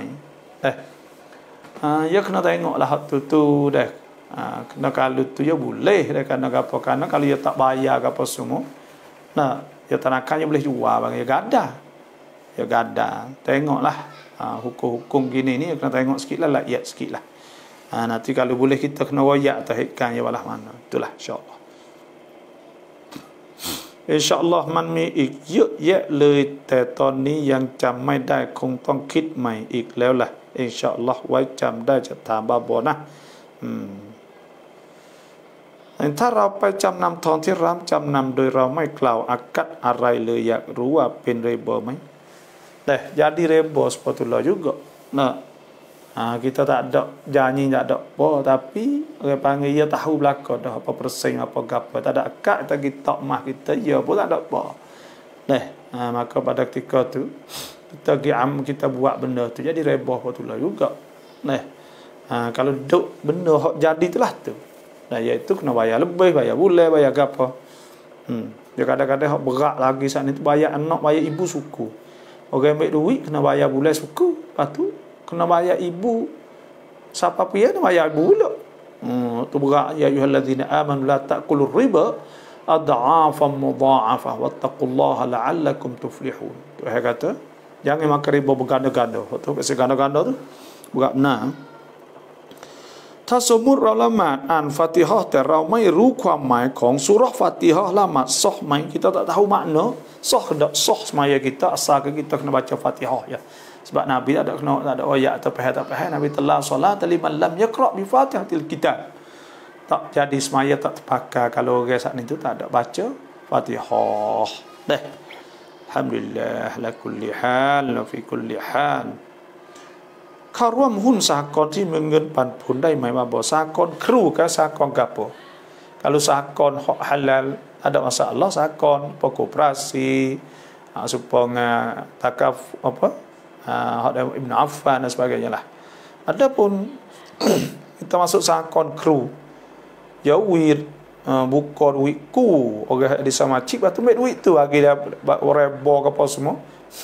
ya kena tengoklah hak tu dah. Kena kalau tu ya boleh dah kan apa karena kalau dia tak bayar ke apa semua. Nah, ya tanakannya boleh jual bang ya gada. Ya gada. Tengoklah hukum-hukum gini ni kena tengok sikitlah rakyat sikitlah. Nanti kalau boleh kita kena royak tahikkan ya walah mana. Itulah insya-Allah. InsyaAllah มันมีอีกเยอะแยะเลยแต่ตอนนี้ยังจำไม่ได้คงต้องคิดใหม่อีกแล้วล่ะอินชาอัลลอฮ์ไว้จำได้จะถามบาบอนะถ้าเราไปจำนำทองที่ร้านจำนำโดยเราไม่กล่าวอากัดอะไรเลยอยากรู้ว่าเป็นเรโบไหมjadi rebo sepatutnya juga nah kita tak ada janji tak ada apa tapi orang panggil dia tahu belaka dah apa persen apa gapo tak ada akad kita mah kita ya pun tak ada apa maka pada ketika tu kita buat benda tu jadi rebo sepatutnya juga kalau duk benda hak jadi itulah tu iaitu kena bayar lebih bayar bulan bayar gapo dia kadang-kadang hak berat lagi saat ni tu bayar anak bayar ibu suku orang ambil duit kena bayar bulan suku lepas tu kena bayar ibu siapa pun kena bayar ibu pula tu berat ya ayyuhallazina amanu la ta'kulur riba adha'afan mudha'afah wattaqullaha la'allakum tuflihun tu kata jangan makan riba berganda-ganda tu pasal ganda-ganda tu berat benar ถ้าสมมุติเราละหมาดอ่านฟาติฮะห์แต่เราไม่รู้ความหมายของซูเราะห์ฟาติฮะห์ละหมาดซอฮไหม kita tak tahu makna sah tak sah semaya kita asalkan kita kena baca Fatihah ya sebab Nabi tak ada ayat atau faham Nabi telah solat liman lam yaqra bi Fatihatil kitab tak jadi semaya tak terpakai kalau orang saat itu tak ada baca Fatihah dah alhamdulillah la kulli hal wa fi kulli hal เข้าร่วมหุ้นสหกรณ์ที่มีเงินปันผลได้ไหมมาบอกสหกรณ์ครูกับสหกรณ์gapo kalau sahkon halal ada masalah sahkon koperasi supaya takaf apa Ibn Affan dan sebagainya lah adapun kita masuk sahkon kru ya wit bukan witku orang di sama cip atau met wit tu bagi dia rebo ke apa semua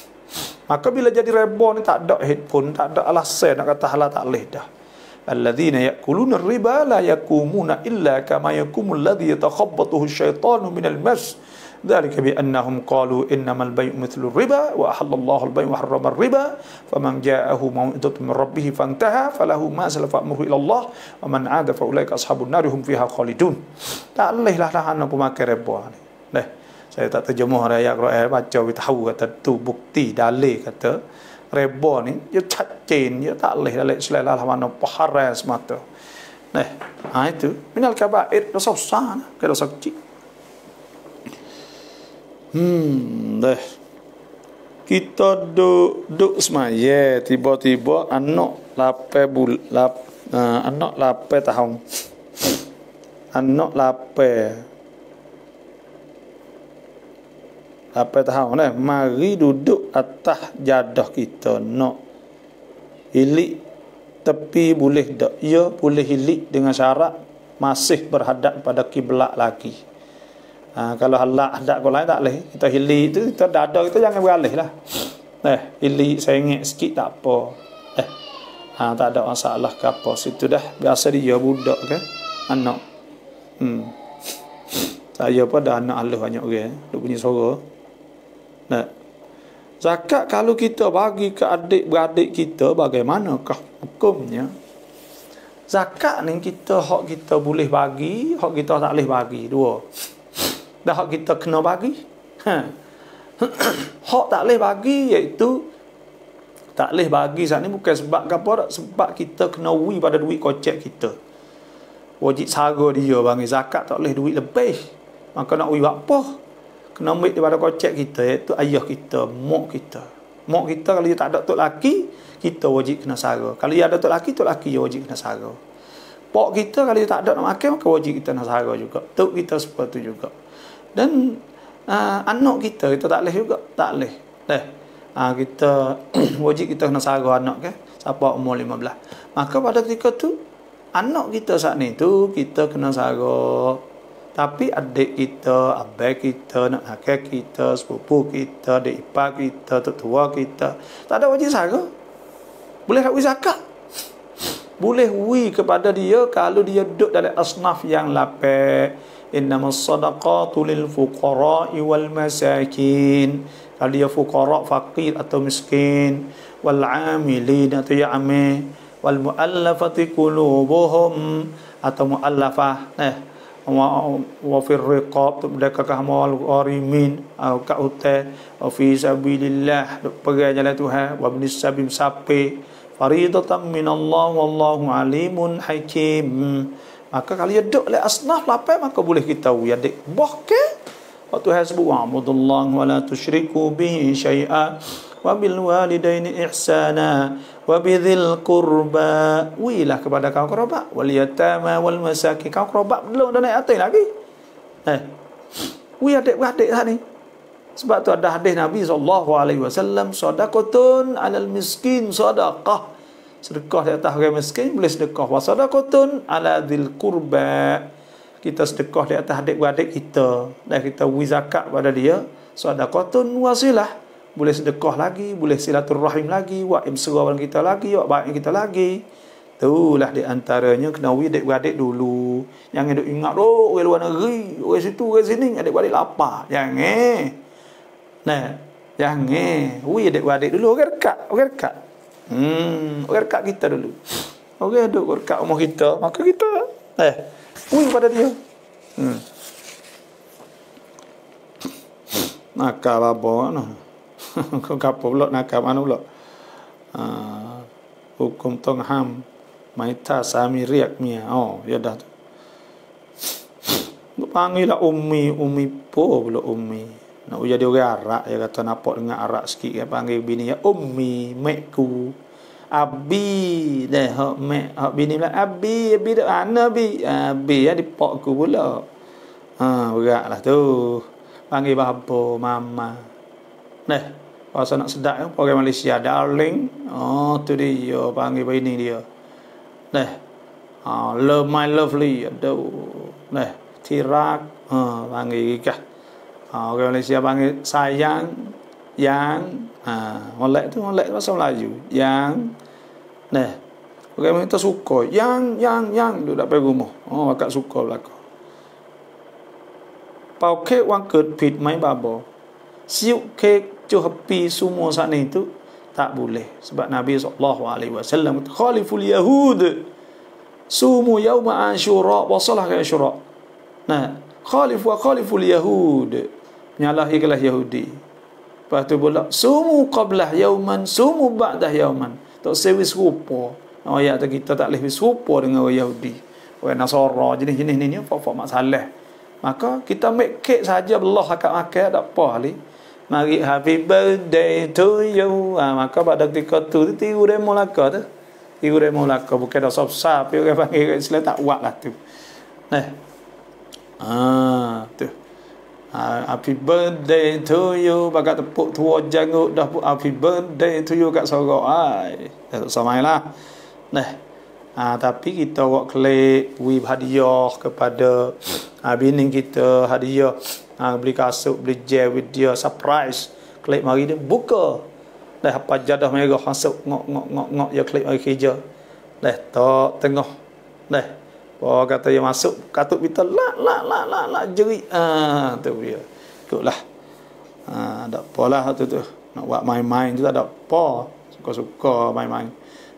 maka bila jadi rebo ni tak ada headphone tak ada alasan nak kata halal tak boleh dah alladzina ya'kuluna riba la yakumuna illa kama yakumul ladzi yatakhabbathu asyaitanu minal mas dzalika bi annahum qalu innamal bay'u mithlu riba wa ahallallahu al-bay'a wa harrama ar-riba faman ja'ahu maw'idhatun min rabbih fantaha falahu ma salafa amruhu ila Allah wa man 'ada fa ulaika ashabun nar hum fiha khalidun tak bolehlah hana pemakai riba ni saya tak terjemah ayat Quran baca tahu kata tu bukti dalil kata riba ni dia cacin dia tak boleh dalam Islam lah mana haram semata itu minal kabair dosa besar ke dosa kecil kita duduk semaya tiba-tiba anak 8 tahun anak 8 tahun mari duduk atas jadah kita nak hilik tepi boleh tak ya boleh hilik dengan syarat masih berhadap pada kiblat lagi kalau hadap ke lain tak boleh kita hilik tu kita dada kita jangan beralih lah hilik sengit sikit tak apa tak ada masalah ke apa situ dah biasa dia budak kan anak saya pun ada anak halus banyak orang duk bunyi suara zakat kalau kita bagi ke adik-beradik kita bagaimanakah hukumnya zakat ni kita hak kita boleh bagi hak kita tak boleh bagi dua dah hak kita kena bagi hak tak boleh bagi iaitu tak boleh bagi saat ni bukan sebab apa sebab kita kena wi pada duit kocek kita wajib sara dia bagi zakat tak boleh duit lebih maka nak wi buat apa kena ambil daripada kocek kita iaitu ayah kita mak kita kalau dia tak ada tok laki kita wajib kena sara kalau dia ada tok laki dia wajib kena sara pak kita kalau dia tak ada nak makan maka wajib kita kena sara juga tok kita seperti itu juga dan anak kita tak boleh juga tak boleh kita wajib kita kena sara anak ke siapa umur 15. Maka pada ketika tu anak kita saat ni tu kita kena sara. Tapi adik kita, abang kita, nak hakak kita, sepupu kita, adik ipar kita, tok tua kita, tak ada wajib sara. Boleh tak zakat? Boleh kepada dia kalau dia duduk dalam asnaf yang lapik. Innamas sadaqatu lil fuqara'i wal masakin. Kalau dia fuqara, fakir atau miskin, wal 'amilin atau ya'mi, wal mu'allafati qulubuhum atau mu'allafah, wa fir riqab mereka kahmal gharimin au ka utai wa fi sabilillah pergi jalan Tuhan, wa ibnis sabil sapi faridatan minallah wallahu alimun hakim. Maka kalau dia duduk oleh asnaf lapar, maka boleh kita adik bahke waktu Tuhan sebut wa'budullaha wa la tusyriku bihi syai'a wa bil walidaini ihsana wa bidzil qurba, wilah kepada kaum kerabat, wal yatama wal masakin. Kaum kerabat belum dah naik atas lagi. Adik-adik ni. Sebab tu ada hadis Nabi SAW, sadaqatun 'alal miskin sadaqah. Sedekah di atas orang miskin boleh sedekah. Wa sadaqatun 'ala dzil qurba. Kita sedekah di atas adik-adik kita dan kita zakat pada dia. Sadaqatun wasilah. Boleh sedekah lagi, boleh silaturrahim lagi, buat imserawan kita lagi, buat baik kita lagi. Itulah di antaranya kena adik-adik dulu. Jangan duk ingat orang luar negeri, orang situ, orang sini, adik-adik lapar. Jangan. Jangan. Adik-adik dulu, orang dekat. Orang dekat kita dulu. Orang duk dekat rumah kita, maka kita pada dia. Maka apa kau kapal pula nak mana pula hukum tong ham maita sami riak mia ya dah tu panggil lah umi po pula umi nak jadi orang Arab dia kata nampak dengan Arab sikit dia panggil bini ya umi mekku abi dah hak bini bilang abi dak ana abi ya dipokku pula beratlah tu panggil bapa mama Rasa nak sedap orang Malaysia darling. Tu dia panggil bini dia. Love my lovely. Aduh. Tirak. Panggil kah. Orang Malaysia panggil sayang, yang. Molek tu molek bahasa Melayu. Yang. Orang kita suka. Yang. Duduk dapat rumah. Akak suka belakang. Pau kek wang ket pit mai babo. Siuk kek happy semua saat itu tak boleh. Sebab Nabi SAW khaliful yahud sumu yauma asyura wa salah ka asyura. Khaliful yahud menyalahilah Yahudi. Lepas tu pula sumu qablah yauman sumu ba'dah yauman. Tak sewi serupa. Ayat kita tak boleh serupa dengan orang Yahudi, orang Nasara, jenis-jenis ni apa masalah. Maka kita make cake saja Allah akan makan tak apa kali. Mari happy birthday to you. Maka pada ketika tu tiru demo laka tu. Tiru demo laka. Bukan dah sop-sap. Orang panggil Islam tak buat lah tu. Tu. Happy birthday to you. Bakat tepuk tua janggut. Dah pun happy birthday to you kat sorok. Dah tak samai lah. Tapi kita buat klik. Hadiah kepada bini kita. Hadiah. Beli kasut, beli gel with dia, surprise. Klik mari dia buka. Dah apa jadah merah masuk ngok dia klik mari kerja. Dah tok tengah. Kata dia masuk katut kita la jerit. Tu dia. Ikutlah. Tak apalah tu. Nak buat main-main tu tak ada apa. Suka-suka main-main.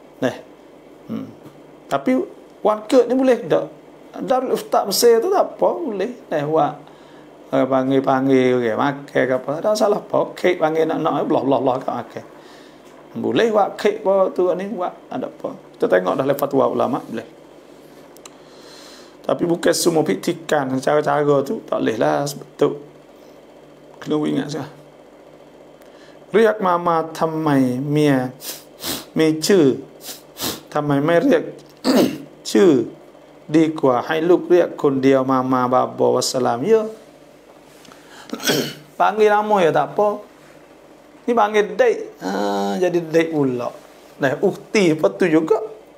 Tapi wakil ni boleh tak? Darul Iftar Mesir tu tak apa, boleh. Buat panggil okay, makan ke apa, tak salah apa. Kek panggil nak belah kat makan. Boleh buat kek apa tu ni buat, ada apa. Kita tengok dah lepas fatwa ulama boleh. Tapi bukan semua piktikan cara-cara tu tak boleh lah betul. Kena ingat sah. Riak mama thamai mia me chư thamai mai riak chư đi qua hai lúc riak kon dia mama baba wassalam ya. Panggil nama ya tak apa. Ni panggil date. Jadi date pula. Nah, ukti apa tu juga.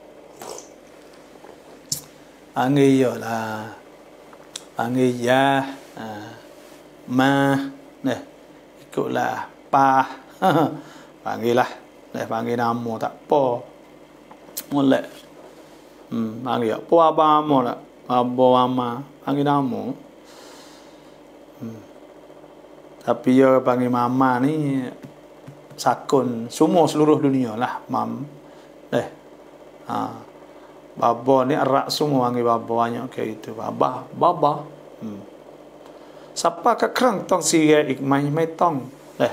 Panggil ya lah. Panggil ya. Ma. Nah, ikutlah. Pa. Panggil lah. Nah, panggil nama tak apa. Molek. Panggil apa abang lah. Abang ama. Panggil nama. Tapi ya panggil mama ni sakun semua seluruh dunia lah mam. Baba ni erat semua panggil baba banyak kayak itu. Baba. Siapa ke kerang tong sirai ikmai mai tong.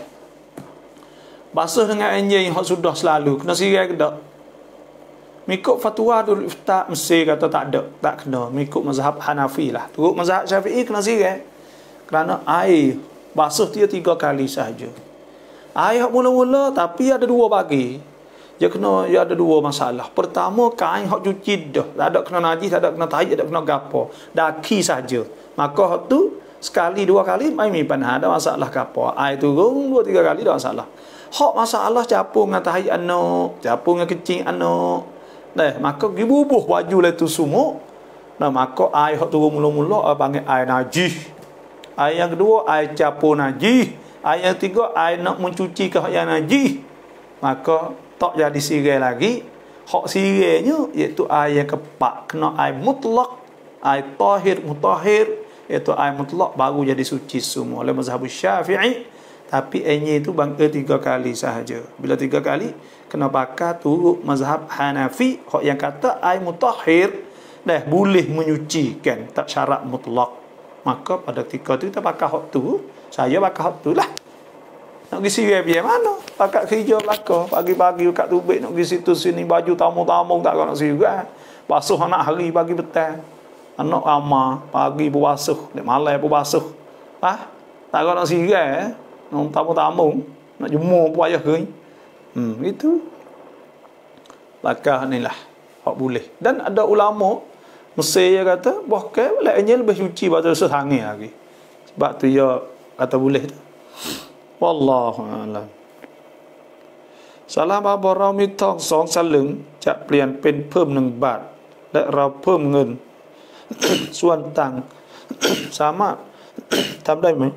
Basuh dengan anjing yang sudah selalu kena sirai ke tak? Mengikut fatwa Darul Ifta Mesir kata tak ada, tak kena. Mengikut mazhab Hanafi lah. Turut mazhab Syafi'i kena sirai. Kerana air basuh dia 3 kali sahaja. Air mula-mula tapi ada 2 bagi. Dia ada 2 masalah. Pertama, kain hak cuci dah. Tak ada kena najis, tak ada kena tahi, tak ada kena gapo. Daki saja. Maka hak tu sekali 2 kali mai panah ada masalah gapo. Air turun 2-3 kali tak masalah. Hak masalah capung dengan tahi anak, capung dengan kecing anak. Maka dibubuh baju lah tu semua. Maka air hak turun mula-mula panggil air najis. Air yang kedua, air capur najis. Air yang ketiga, air nak mencuci ke yang najis. Maka tak jadi sirai lagi. Hak sirainya iaitu air yang keempat. Kena air mutlak, air tahir, mutahhir, iaitu air mutlak baru jadi suci semua. Oleh mazhab Syafi'i. Tapi airnya itu bangga 3 kali sahaja. Bila 3 kali, kena pakai turut mazhab Hanafi. Hak yang kata air mutahhir boleh menyucikan, tak syarat mutlak. Maka pada ketika tu kita pakai hak tu. Saya pakai hak tu lah. Nak pergi sirai biar mana? Pakai kerja belakang. Pagi-pagi kat tubik nak pergi situ sini. Baju tamu-tamu tak nak sirai. Basuh anak hari pagi petang. Anak ramah. Pagi pun basuh. Malam pun basuh. Tak nak sirai. Nak tamu-tamu. Nak jemur pun payah kering. Itu. Pakai ni lah. Hak boleh. Dan ada ulama Mesir dia kata, bahkan lainnya lebih suci batu setangih lagi. Sebab tu dia kata boleh tu. Wallahu a'lam. Salam baba เรามีทอง2 สลึงจะเปลี่ยนเป็นเพิ่ม1 บาทและเราเพิ่มเงิน ส่วนต่าง สามารถ ทำได้ไหม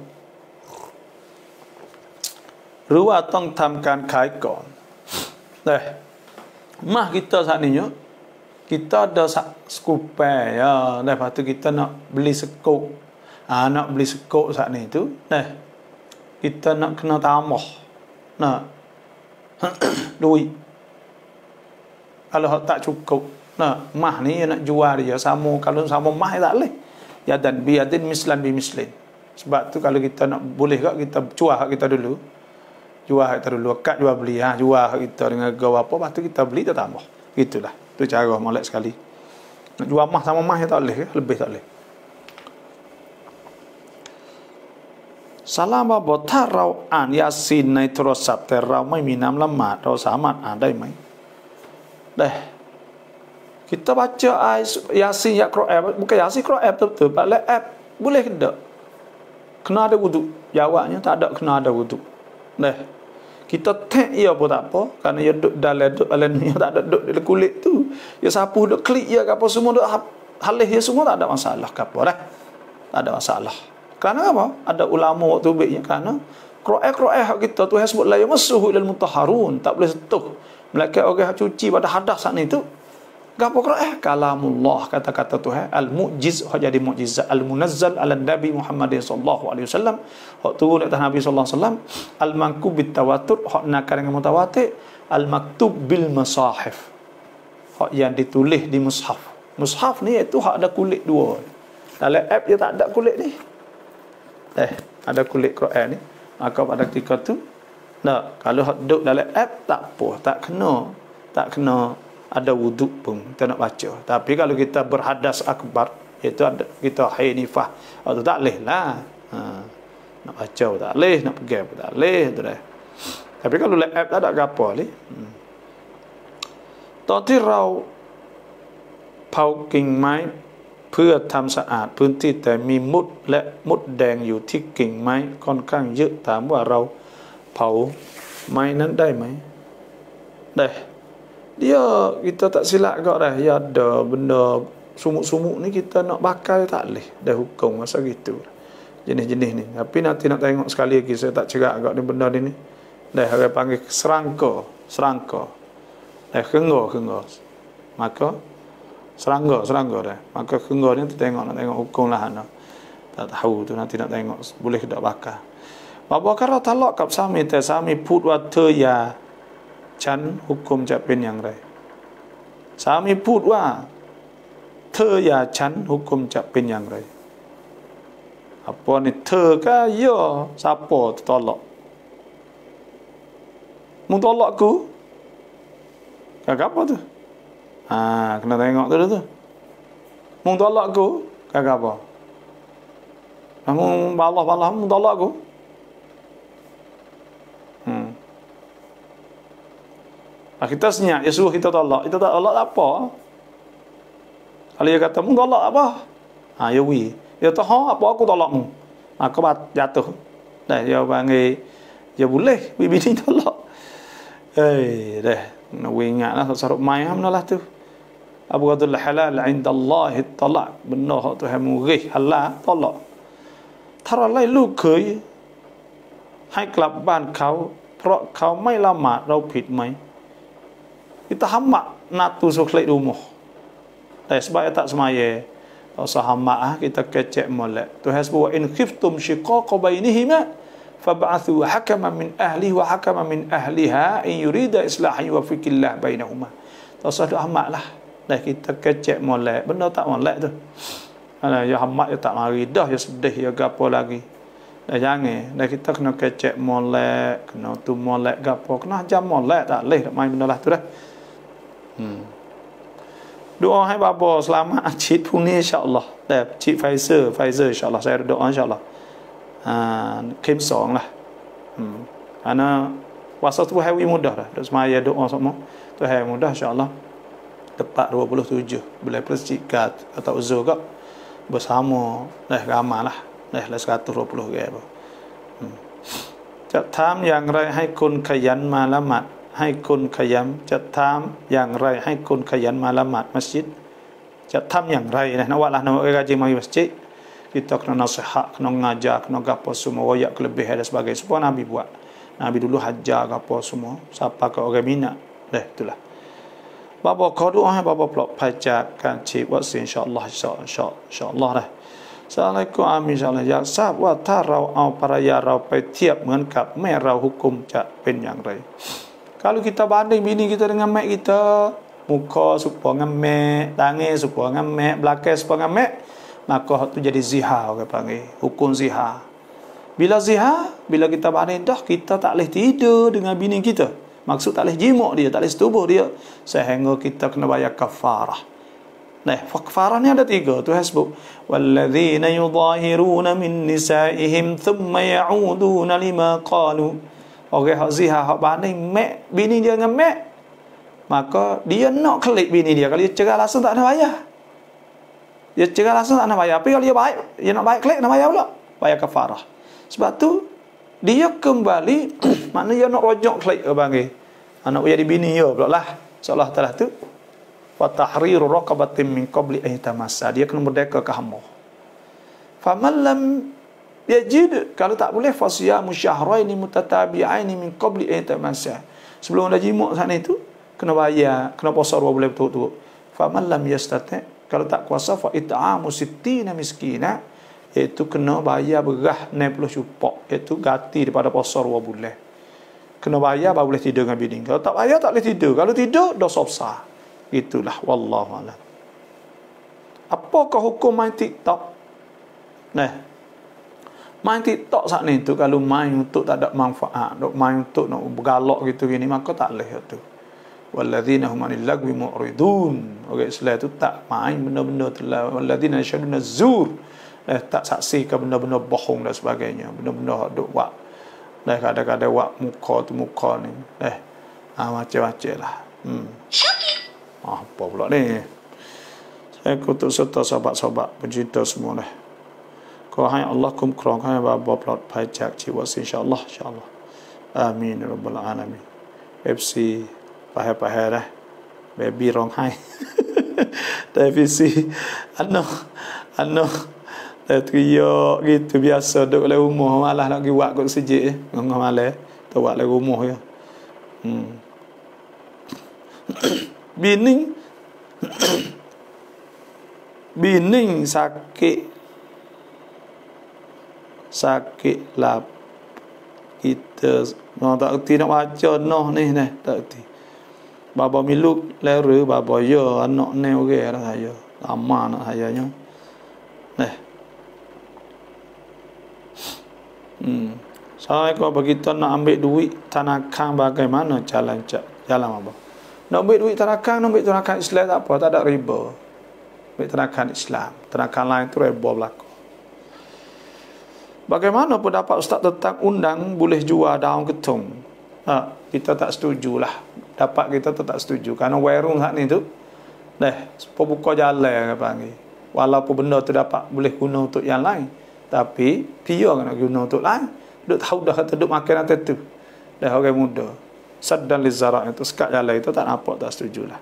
หรือว่าต้องทำการขายก่อน mah kita saat ni kita ada skupai ya, lepas tu kita nak beli sekop. Nak beli sekop saat ni tu, kita nak kena tambah. Duit. Kalau tak cukup, mah ni nak jual dia sama, kalau sama mah tak boleh. Ya dan biadin mislan bi mislin. Sebab tu kalau kita nak boleh tak kita jual hak kita dulu. Jual hak kita dulu, akad jual beli, jual hak kita dengan harga apa, lepas tu kita beli kita tambah. Gitulah. Itu cara molek sekali. Nak jual mah sama mah tak boleh, lebih tak boleh. Salam baba ถ้าเราอ่านยาซีนในโทรศัพท์แต่เราไม่มีน้ำละหมาดเราสามารถอ่านได้ไหม Kita baca Yasin ya Quran, bukan Yasin Quran betul-betul, pada app boleh ke tak? Kena ada wuduk. Jawabnya tak ada, kena ada wuduk. Kita tag ia pun tak apa, kerana ia duduk dalam ni tak ada duduk dalam kulit tu. Ia sapu duduk klik ia ke apa semua duduk halih ia semua tak ada masalah ke apa dah. Tak ada masalah. Kerana apa? Ada ulama waktu baiknya kerana Quran hak kita Tuhan sebut la yamassuhu ilal mutahharun, tak boleh sentuh. Melainkan orang cuci pada hadas saat ni tu. Gapo Quran? Kalamullah, kata-kata Tuhan, al-mu'jiz, jadi mukjizat, al-munazzal ala Nabi Muhammad sallallahu alaihi wasallam, hak turun atas Nabi sallallahu alaihi wasallam, al-mankub bit tawatur, hak nakal dengan mutawatir, al-maktub bil masahif, hak yang ditulis di mushaf. Mushaf ni itu hak ada kulit 2. Dalam app dia tak ada kulit ni. Ada kulit Quran ni. Maka pada ketika tu, kalau hak duduk dalam app tak apa, tak kena ada wuduk pun kita nak baca. Tapi kalau kita berhadas akbar, iaitu ada kita hainifah, itu tak boleh lah. Nak baca pun tak boleh, nak pegang pun tak boleh tu dah. Tapi kalau app tak ada apa ni. ตอนที่เราเผากิ่งไม้เพื่อทำสะอาดพื้นที่แต่มีมุดและมดแดงอยู่ที่กิ่งไม้ค่อนข้างเยอะถามว่าเราเผา mainan dai mai. Dah. Dia kita tak silap kau dah. Ya ada benda sumuk-sumuk ni kita nak bakar tak boleh. Dah hukum masa gitu. Jenis-jenis ni. Tapi nanti nak tengok sekali lagi saya tak cerak kau ni benda ni. Dah orang panggil serangka. Dah kengo. Maka serangga dah. Maka kengo ni kita tengok nak tengok hukum lah ana. Tak tahu tu nanti nak tengok boleh ke tak bakar. Bapa kalau talak kap sami te sami put wa te ya chan hukumจะเป็นอย่างไร sami put wa te ya chan hukum จะเป็นอย่างไร apa ni te ka ya siapa tolak mu tolak aku kagak apa tu kena tengok tu mu tolak aku kagak apa mu balah mu tolak aku kita senyap, dia suruh kita tolak. Kita tak tolak tak apa. Kalau dia kata, mu tolak apa? Ya wi. Dia tahu apa aku tolak mu. Maka jatuh. Dah, dia panggil, dia boleh, bini tolak. Dah. Nak ingat lah, saruk mayam lah tu. Abu Qadul halal inda Allah talak. Benar tu yang murih halal tolak. Thara lai lu khơiให้กลับบ้านเขาเพราะเขาไม่ละหมาดเราผิดไหม kita hamak natu sukhlek rumah. Dan sebab tak semaya. Usah hamak kita kecek molek. Tuhan sebut in khiftum shiqaqa bainihima fab'athu hakaman min ahlihi wa hakaman min ahliha in yurida islahan yuwaffiqillah bainahuma. Usah hamak lah. Dan kita kecek molek. Benda tak molek tu. Ya hamak ya tak mari dah ya sedih ya gapo lagi. Dan jangan. Dan kita kena kecek molek, kena tu molek gapo, kena jam molek tak leh main benda lah tu dah. Doaให้bapa selamat cik pun ni insya-Allah. Dah cik Pfizer insya-Allah saya doa insya-Allah. Kem 2 lah. Karena puasa tu hari mudah dah. Dak semaya doa semua. Tu hari mudah insya-Allah. Tepat 27 bulan Zulhijjah atau Zulhijjah bersama dah ramai lah. Dah 120 orang apa. จะทำอย่างไรให้คนขยันมาละหมาดให้คนขยันจะทำอย่างไรให้คนขยันมาละหมาดมัสยิดจะทำอย่างไรนะnak buatlah nak rajin mari masjid kita kena nasihat kena ngajar kena gapo semua royak kelebihan dan sebagainya semua Nabi buat Nabi dulu hajar gapo semua siapa ke orang minat dah itulah bapa kau doa bapa pelak pajakkan cik buat insyaallah insyaallah dah Assalamualaikum amin insyaAllahอยากทราบว่าถ้าเราเอาภรรยาเราไปเทียบเหมือนกับแม่เราhukum จะเป็นอย่างไร Kalau kita banding bini kita dengan mak kita, muka serupa dengan mak, tangan serupa dengan mak, belakang serupa dengan mak, maka itu jadi zihar orang panggil, hukum zihar. Bila zihar, bila kita banding dah kita tak boleh tidur dengan bini kita. Maksud tak boleh jimuk dia, tak boleh setubuh dia sehingga kita kena bayar kafarah. Nah, kafarah ni ada 3. Tuhan sebut, "Walladzina yudhahiruna min nisaihim thumma ya'uduna lima qalu." Orang hak zihar hak banding mak bini dia dengan mak, maka dia nak klik bini dia. Kalau dia cerai langsung tak nak bayar. Dia cerai langsung tak nak bayar. Tapi kalau dia baik, dia nak baik klik nak bayar pula. Bayar kafarah. Sebab tu dia kembali maknanya dia nak rojok klik ke panggil. Anak jadi bini dia pula lah. Seolah taala tu wa tahriru raqabatin min qabli an tamassa. Dia kena merdeka ke hamba. Faman lam yajid, kalau tak boleh fasiyamu syahraini mutatabi'aini min qabli an tamassa. Sebelum ada jimuk sana itu kena bayar, kena puasa 2 bulan betul-betul. Faman lam yastati', kalau tak kuasa fa it'amu 60 miskina, iaitu kena bayar berah 60 cupak, iaitu ganti daripada puasa 2 bulan. Kena bayar baru boleh tidur dengan bini. Kalau tak bayar tak boleh tidur. Kalau tidur dosa besar. Itulah wallahu a'lam. Apakah hukum main TikTok? Nah, main TikTok saat ni tu kalau main untuk tak ada manfaat, dok main untuk nak bergalak gitu gini, maka tak boleh tu. Walladzina hum 'anil lagwi mu'ridun. Orang Islam tu tak main benda-benda tu lah. Walladzina yashhaduna zur. Tak saksikan benda-benda bohong dan sebagainya. Benda-benda dok buat. Dah kadang-kadang buat muka tu muka ni. Macam-macam lah. Apa pula ni? Saya kutuk serta sahabat-sahabat pencinta semua dah. Kau hai Allah kum krong hai bapa plot pajak jiwa insya-Allah insya-Allah. Amin ya rabbal alamin. FC ปะๆนะ baby ร้องไห้ แต่ FC อันnohแต่tuyo gitu biasa duduk dalam rumah malah nak pergi buat kat masjid ngah malam tu buat dalam rumah ya. Bining bining sakit lap kita mau tak erti nak baca noh ni tak erti baba miluk lere baba ya anak ni orang dah saya lama anak saya nya Saya kalau kita nak ambil duit tanakan bagaimana jalan apa? Nak ambil duit tanakan Islam tak apa, tak ada riba. Ambil tanakan Islam, tanakan lain tu riba berlaku. Bagaimana pendapat Ustaz tentang undang boleh jual daun ketung? Kita tak setujulah. Dapat kita tu tak setuju. Kerana warung saat ni tu, buka jalan apa panggil. Walaupun benda tu dapat boleh guna untuk yang lain, tapi dia kena guna untuk lain. Duk tahu dah kata duk makan atas tu. Dah orang muda. Saddan lizara' itu sekat jalan itu tak nampak, tak setujulah.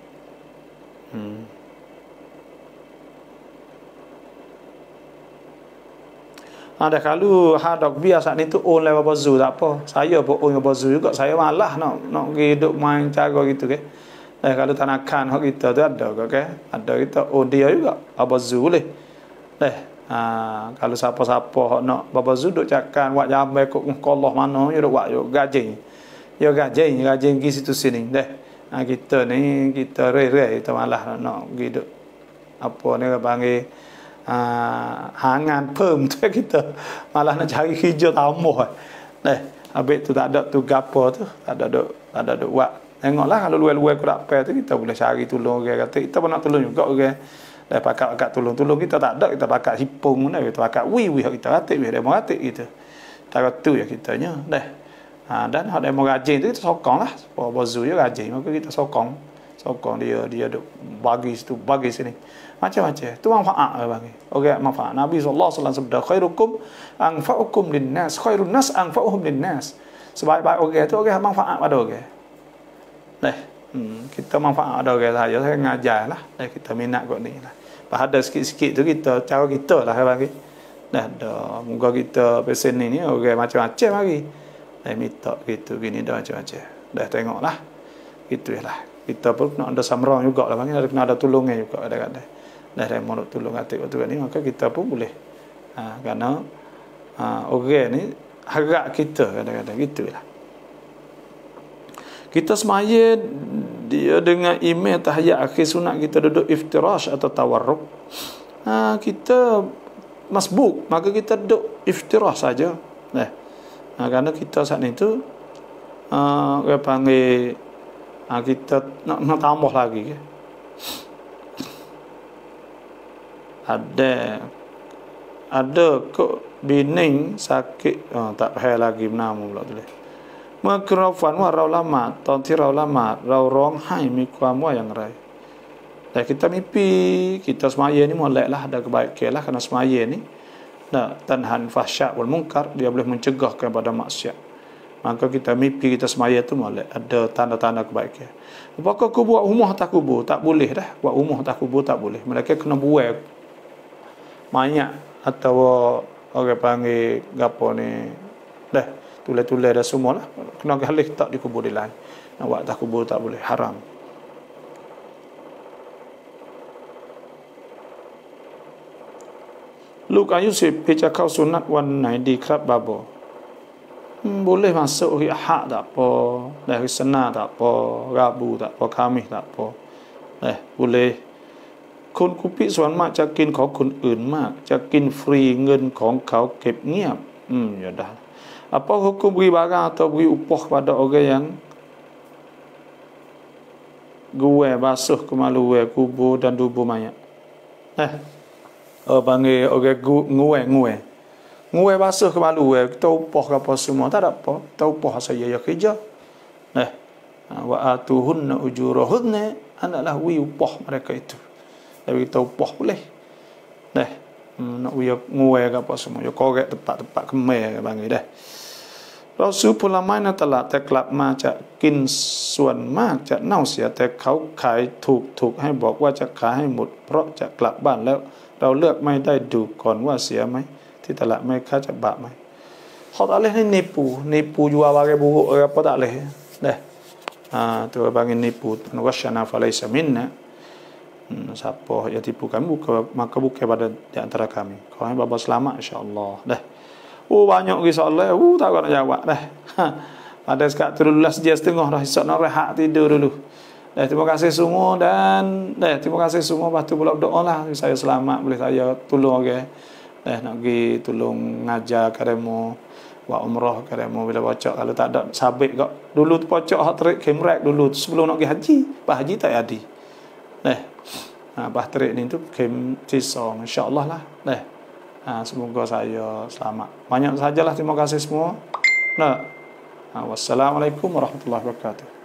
Ada kalau hadak biasa ni tu on lewat bazu tak apa. Saya pun on bazu juga. Saya malah nak pergi duk main cara gitu ke. Kalau tanakan hak kita tu ada ke? Ada kita on dia juga. Bazu boleh. Kalau siapa-siapa nak babazu duk cakkan buat jambai kok Allah mana yo duk buat yo gaji pergi situ sini kita ni kita rei kita malah nak pergi duk apa ni panggil hangan pem tu kita malah nak cari kerja tambah habis tu tak ada tu gapo tu tak ada duk buat tengoklah kalau luar-luar ku dapat tu kita boleh cari tolong orang kata kita pun nak tolong juga orang pakat tolong kita tak ada, kita pakat hipung kita pakat wi kita ratik demo ratik gitu. Tak tu ya kitanya dan hak demo rajin tu kita sokonglah supaya bazu dia rajin, maka kita sokong dia duk bagi situ bagi sini macam-macam tu manfaat bagi okey manfaat Nabi sallallahu alaihi wasallam sabda khairukum anfa'ukum linnas khairun nas anfa'uhum linnas sebaik-baik orang tu orang manfaat pada orang kita manfaat ada orang saya ngajar lah kita minat kot ni lah ada sikit-sikit tu kita cara kita lah bagi moga kita pesen ni orang macam-macam lagi minta gitu gini dah macam-macam tengoklah gitulah kita pun nak ada samrang juga lah bagi kena ada tolongnya juga kadang-kadang mau nak tolong atik waktu ni maka kita pun boleh kerana orang ni harap kita kadang-kadang gitulah. Kita semaya dia dengan email tahiyat akhir sunat kita duduk iftirash atau tawarruk. Kita masbuk, maka kita duduk iftirash saja. Kerana kita saat itu dia panggil kita nak tambah lagi. Ada kok bining sakit tak payah lagi nama pula tulis. เมื่อเราฝันว่าเราละหมาดตอนที่เราละหมาดเราร้องไห้มีความว่าอย่างไรแต่ kita mimpi kita semaya ni moleklah ada kebaikan lah kerana semaya ni tanhan fahsya wal munkar dia boleh mencegah kepada maksiat maka kita mimpi kita semaya tu molek ada tanda-tanda kebaikan apakah aku buat rumah tak kubur tak boleh dah buat rumah tak kubur tak boleh mereka kena buat mayat atau orang panggil gapo ni tulis-tulis dah semua lah kena galih tak dikubur di lain nak buat tak kubur tak boleh haram Luke Ayusif baca kau sunat wan nai di kerap babo boleh masuk hari Ahad tak apa hari Senin tak apa Rabu tak apa Khamis tak apa boleh คนคุปิส่วนมากจะกินของคนอื่นมากจะกินฟรีเงินของเขาเก็บเงียบya dah apa hukum beri barang atau beri upah kepada orang yang gue basuh kemaluan kubur dan dubur mayat panggil orang gue basuh kemaluan kita upah ke apa semua tak ada apa kita upah saya ya kerja wa atuhunna ujurahunna adalah wi upah mereka itu tapi kita upah boleh nak gue ke apa semua ya korek tempat-tempat kemai panggil เราซื้อผลไม้ในตลาดแต่กลับมาจะกินส่วนมากจะเน่าเสียแต่เขาขายถูกให้บอกว่าจะขายให้หมดเพราะจะกลับบ้านแล้วเราเลือกไม่ได้ดูก่อนว่าเสียไหมที่ตลาดไม่ค่าจะบาปไหมเขาtak boleh nipu jual barang buruk apa tak boleh dah tu bagi nipu wasyana falaysa minna siapa yang tipu kami maka bukan pada di antara kami kau hai baba selamat insyaallah dah banyak lagi soalan tak nak jawab dah ada sekat 13:30 dah esok nak rehat tidur dulu dah terima kasih semua dan terima kasih semua lepas tu pula berdoa lah saya selamat boleh saya tolong orang nak pergi tolong ngajar kademo buat umrah kademo bila pocok kalau tak ada sabit kok dulu tu pocok hak terik kemrek dulu sebelum nak pergi haji bah haji tak jadi bah terik ni tu kem tisong insyaallah lah semoga saya selamat banyak sajalah terima kasih semua wassalamualaikum warahmatullahi wabarakatuh.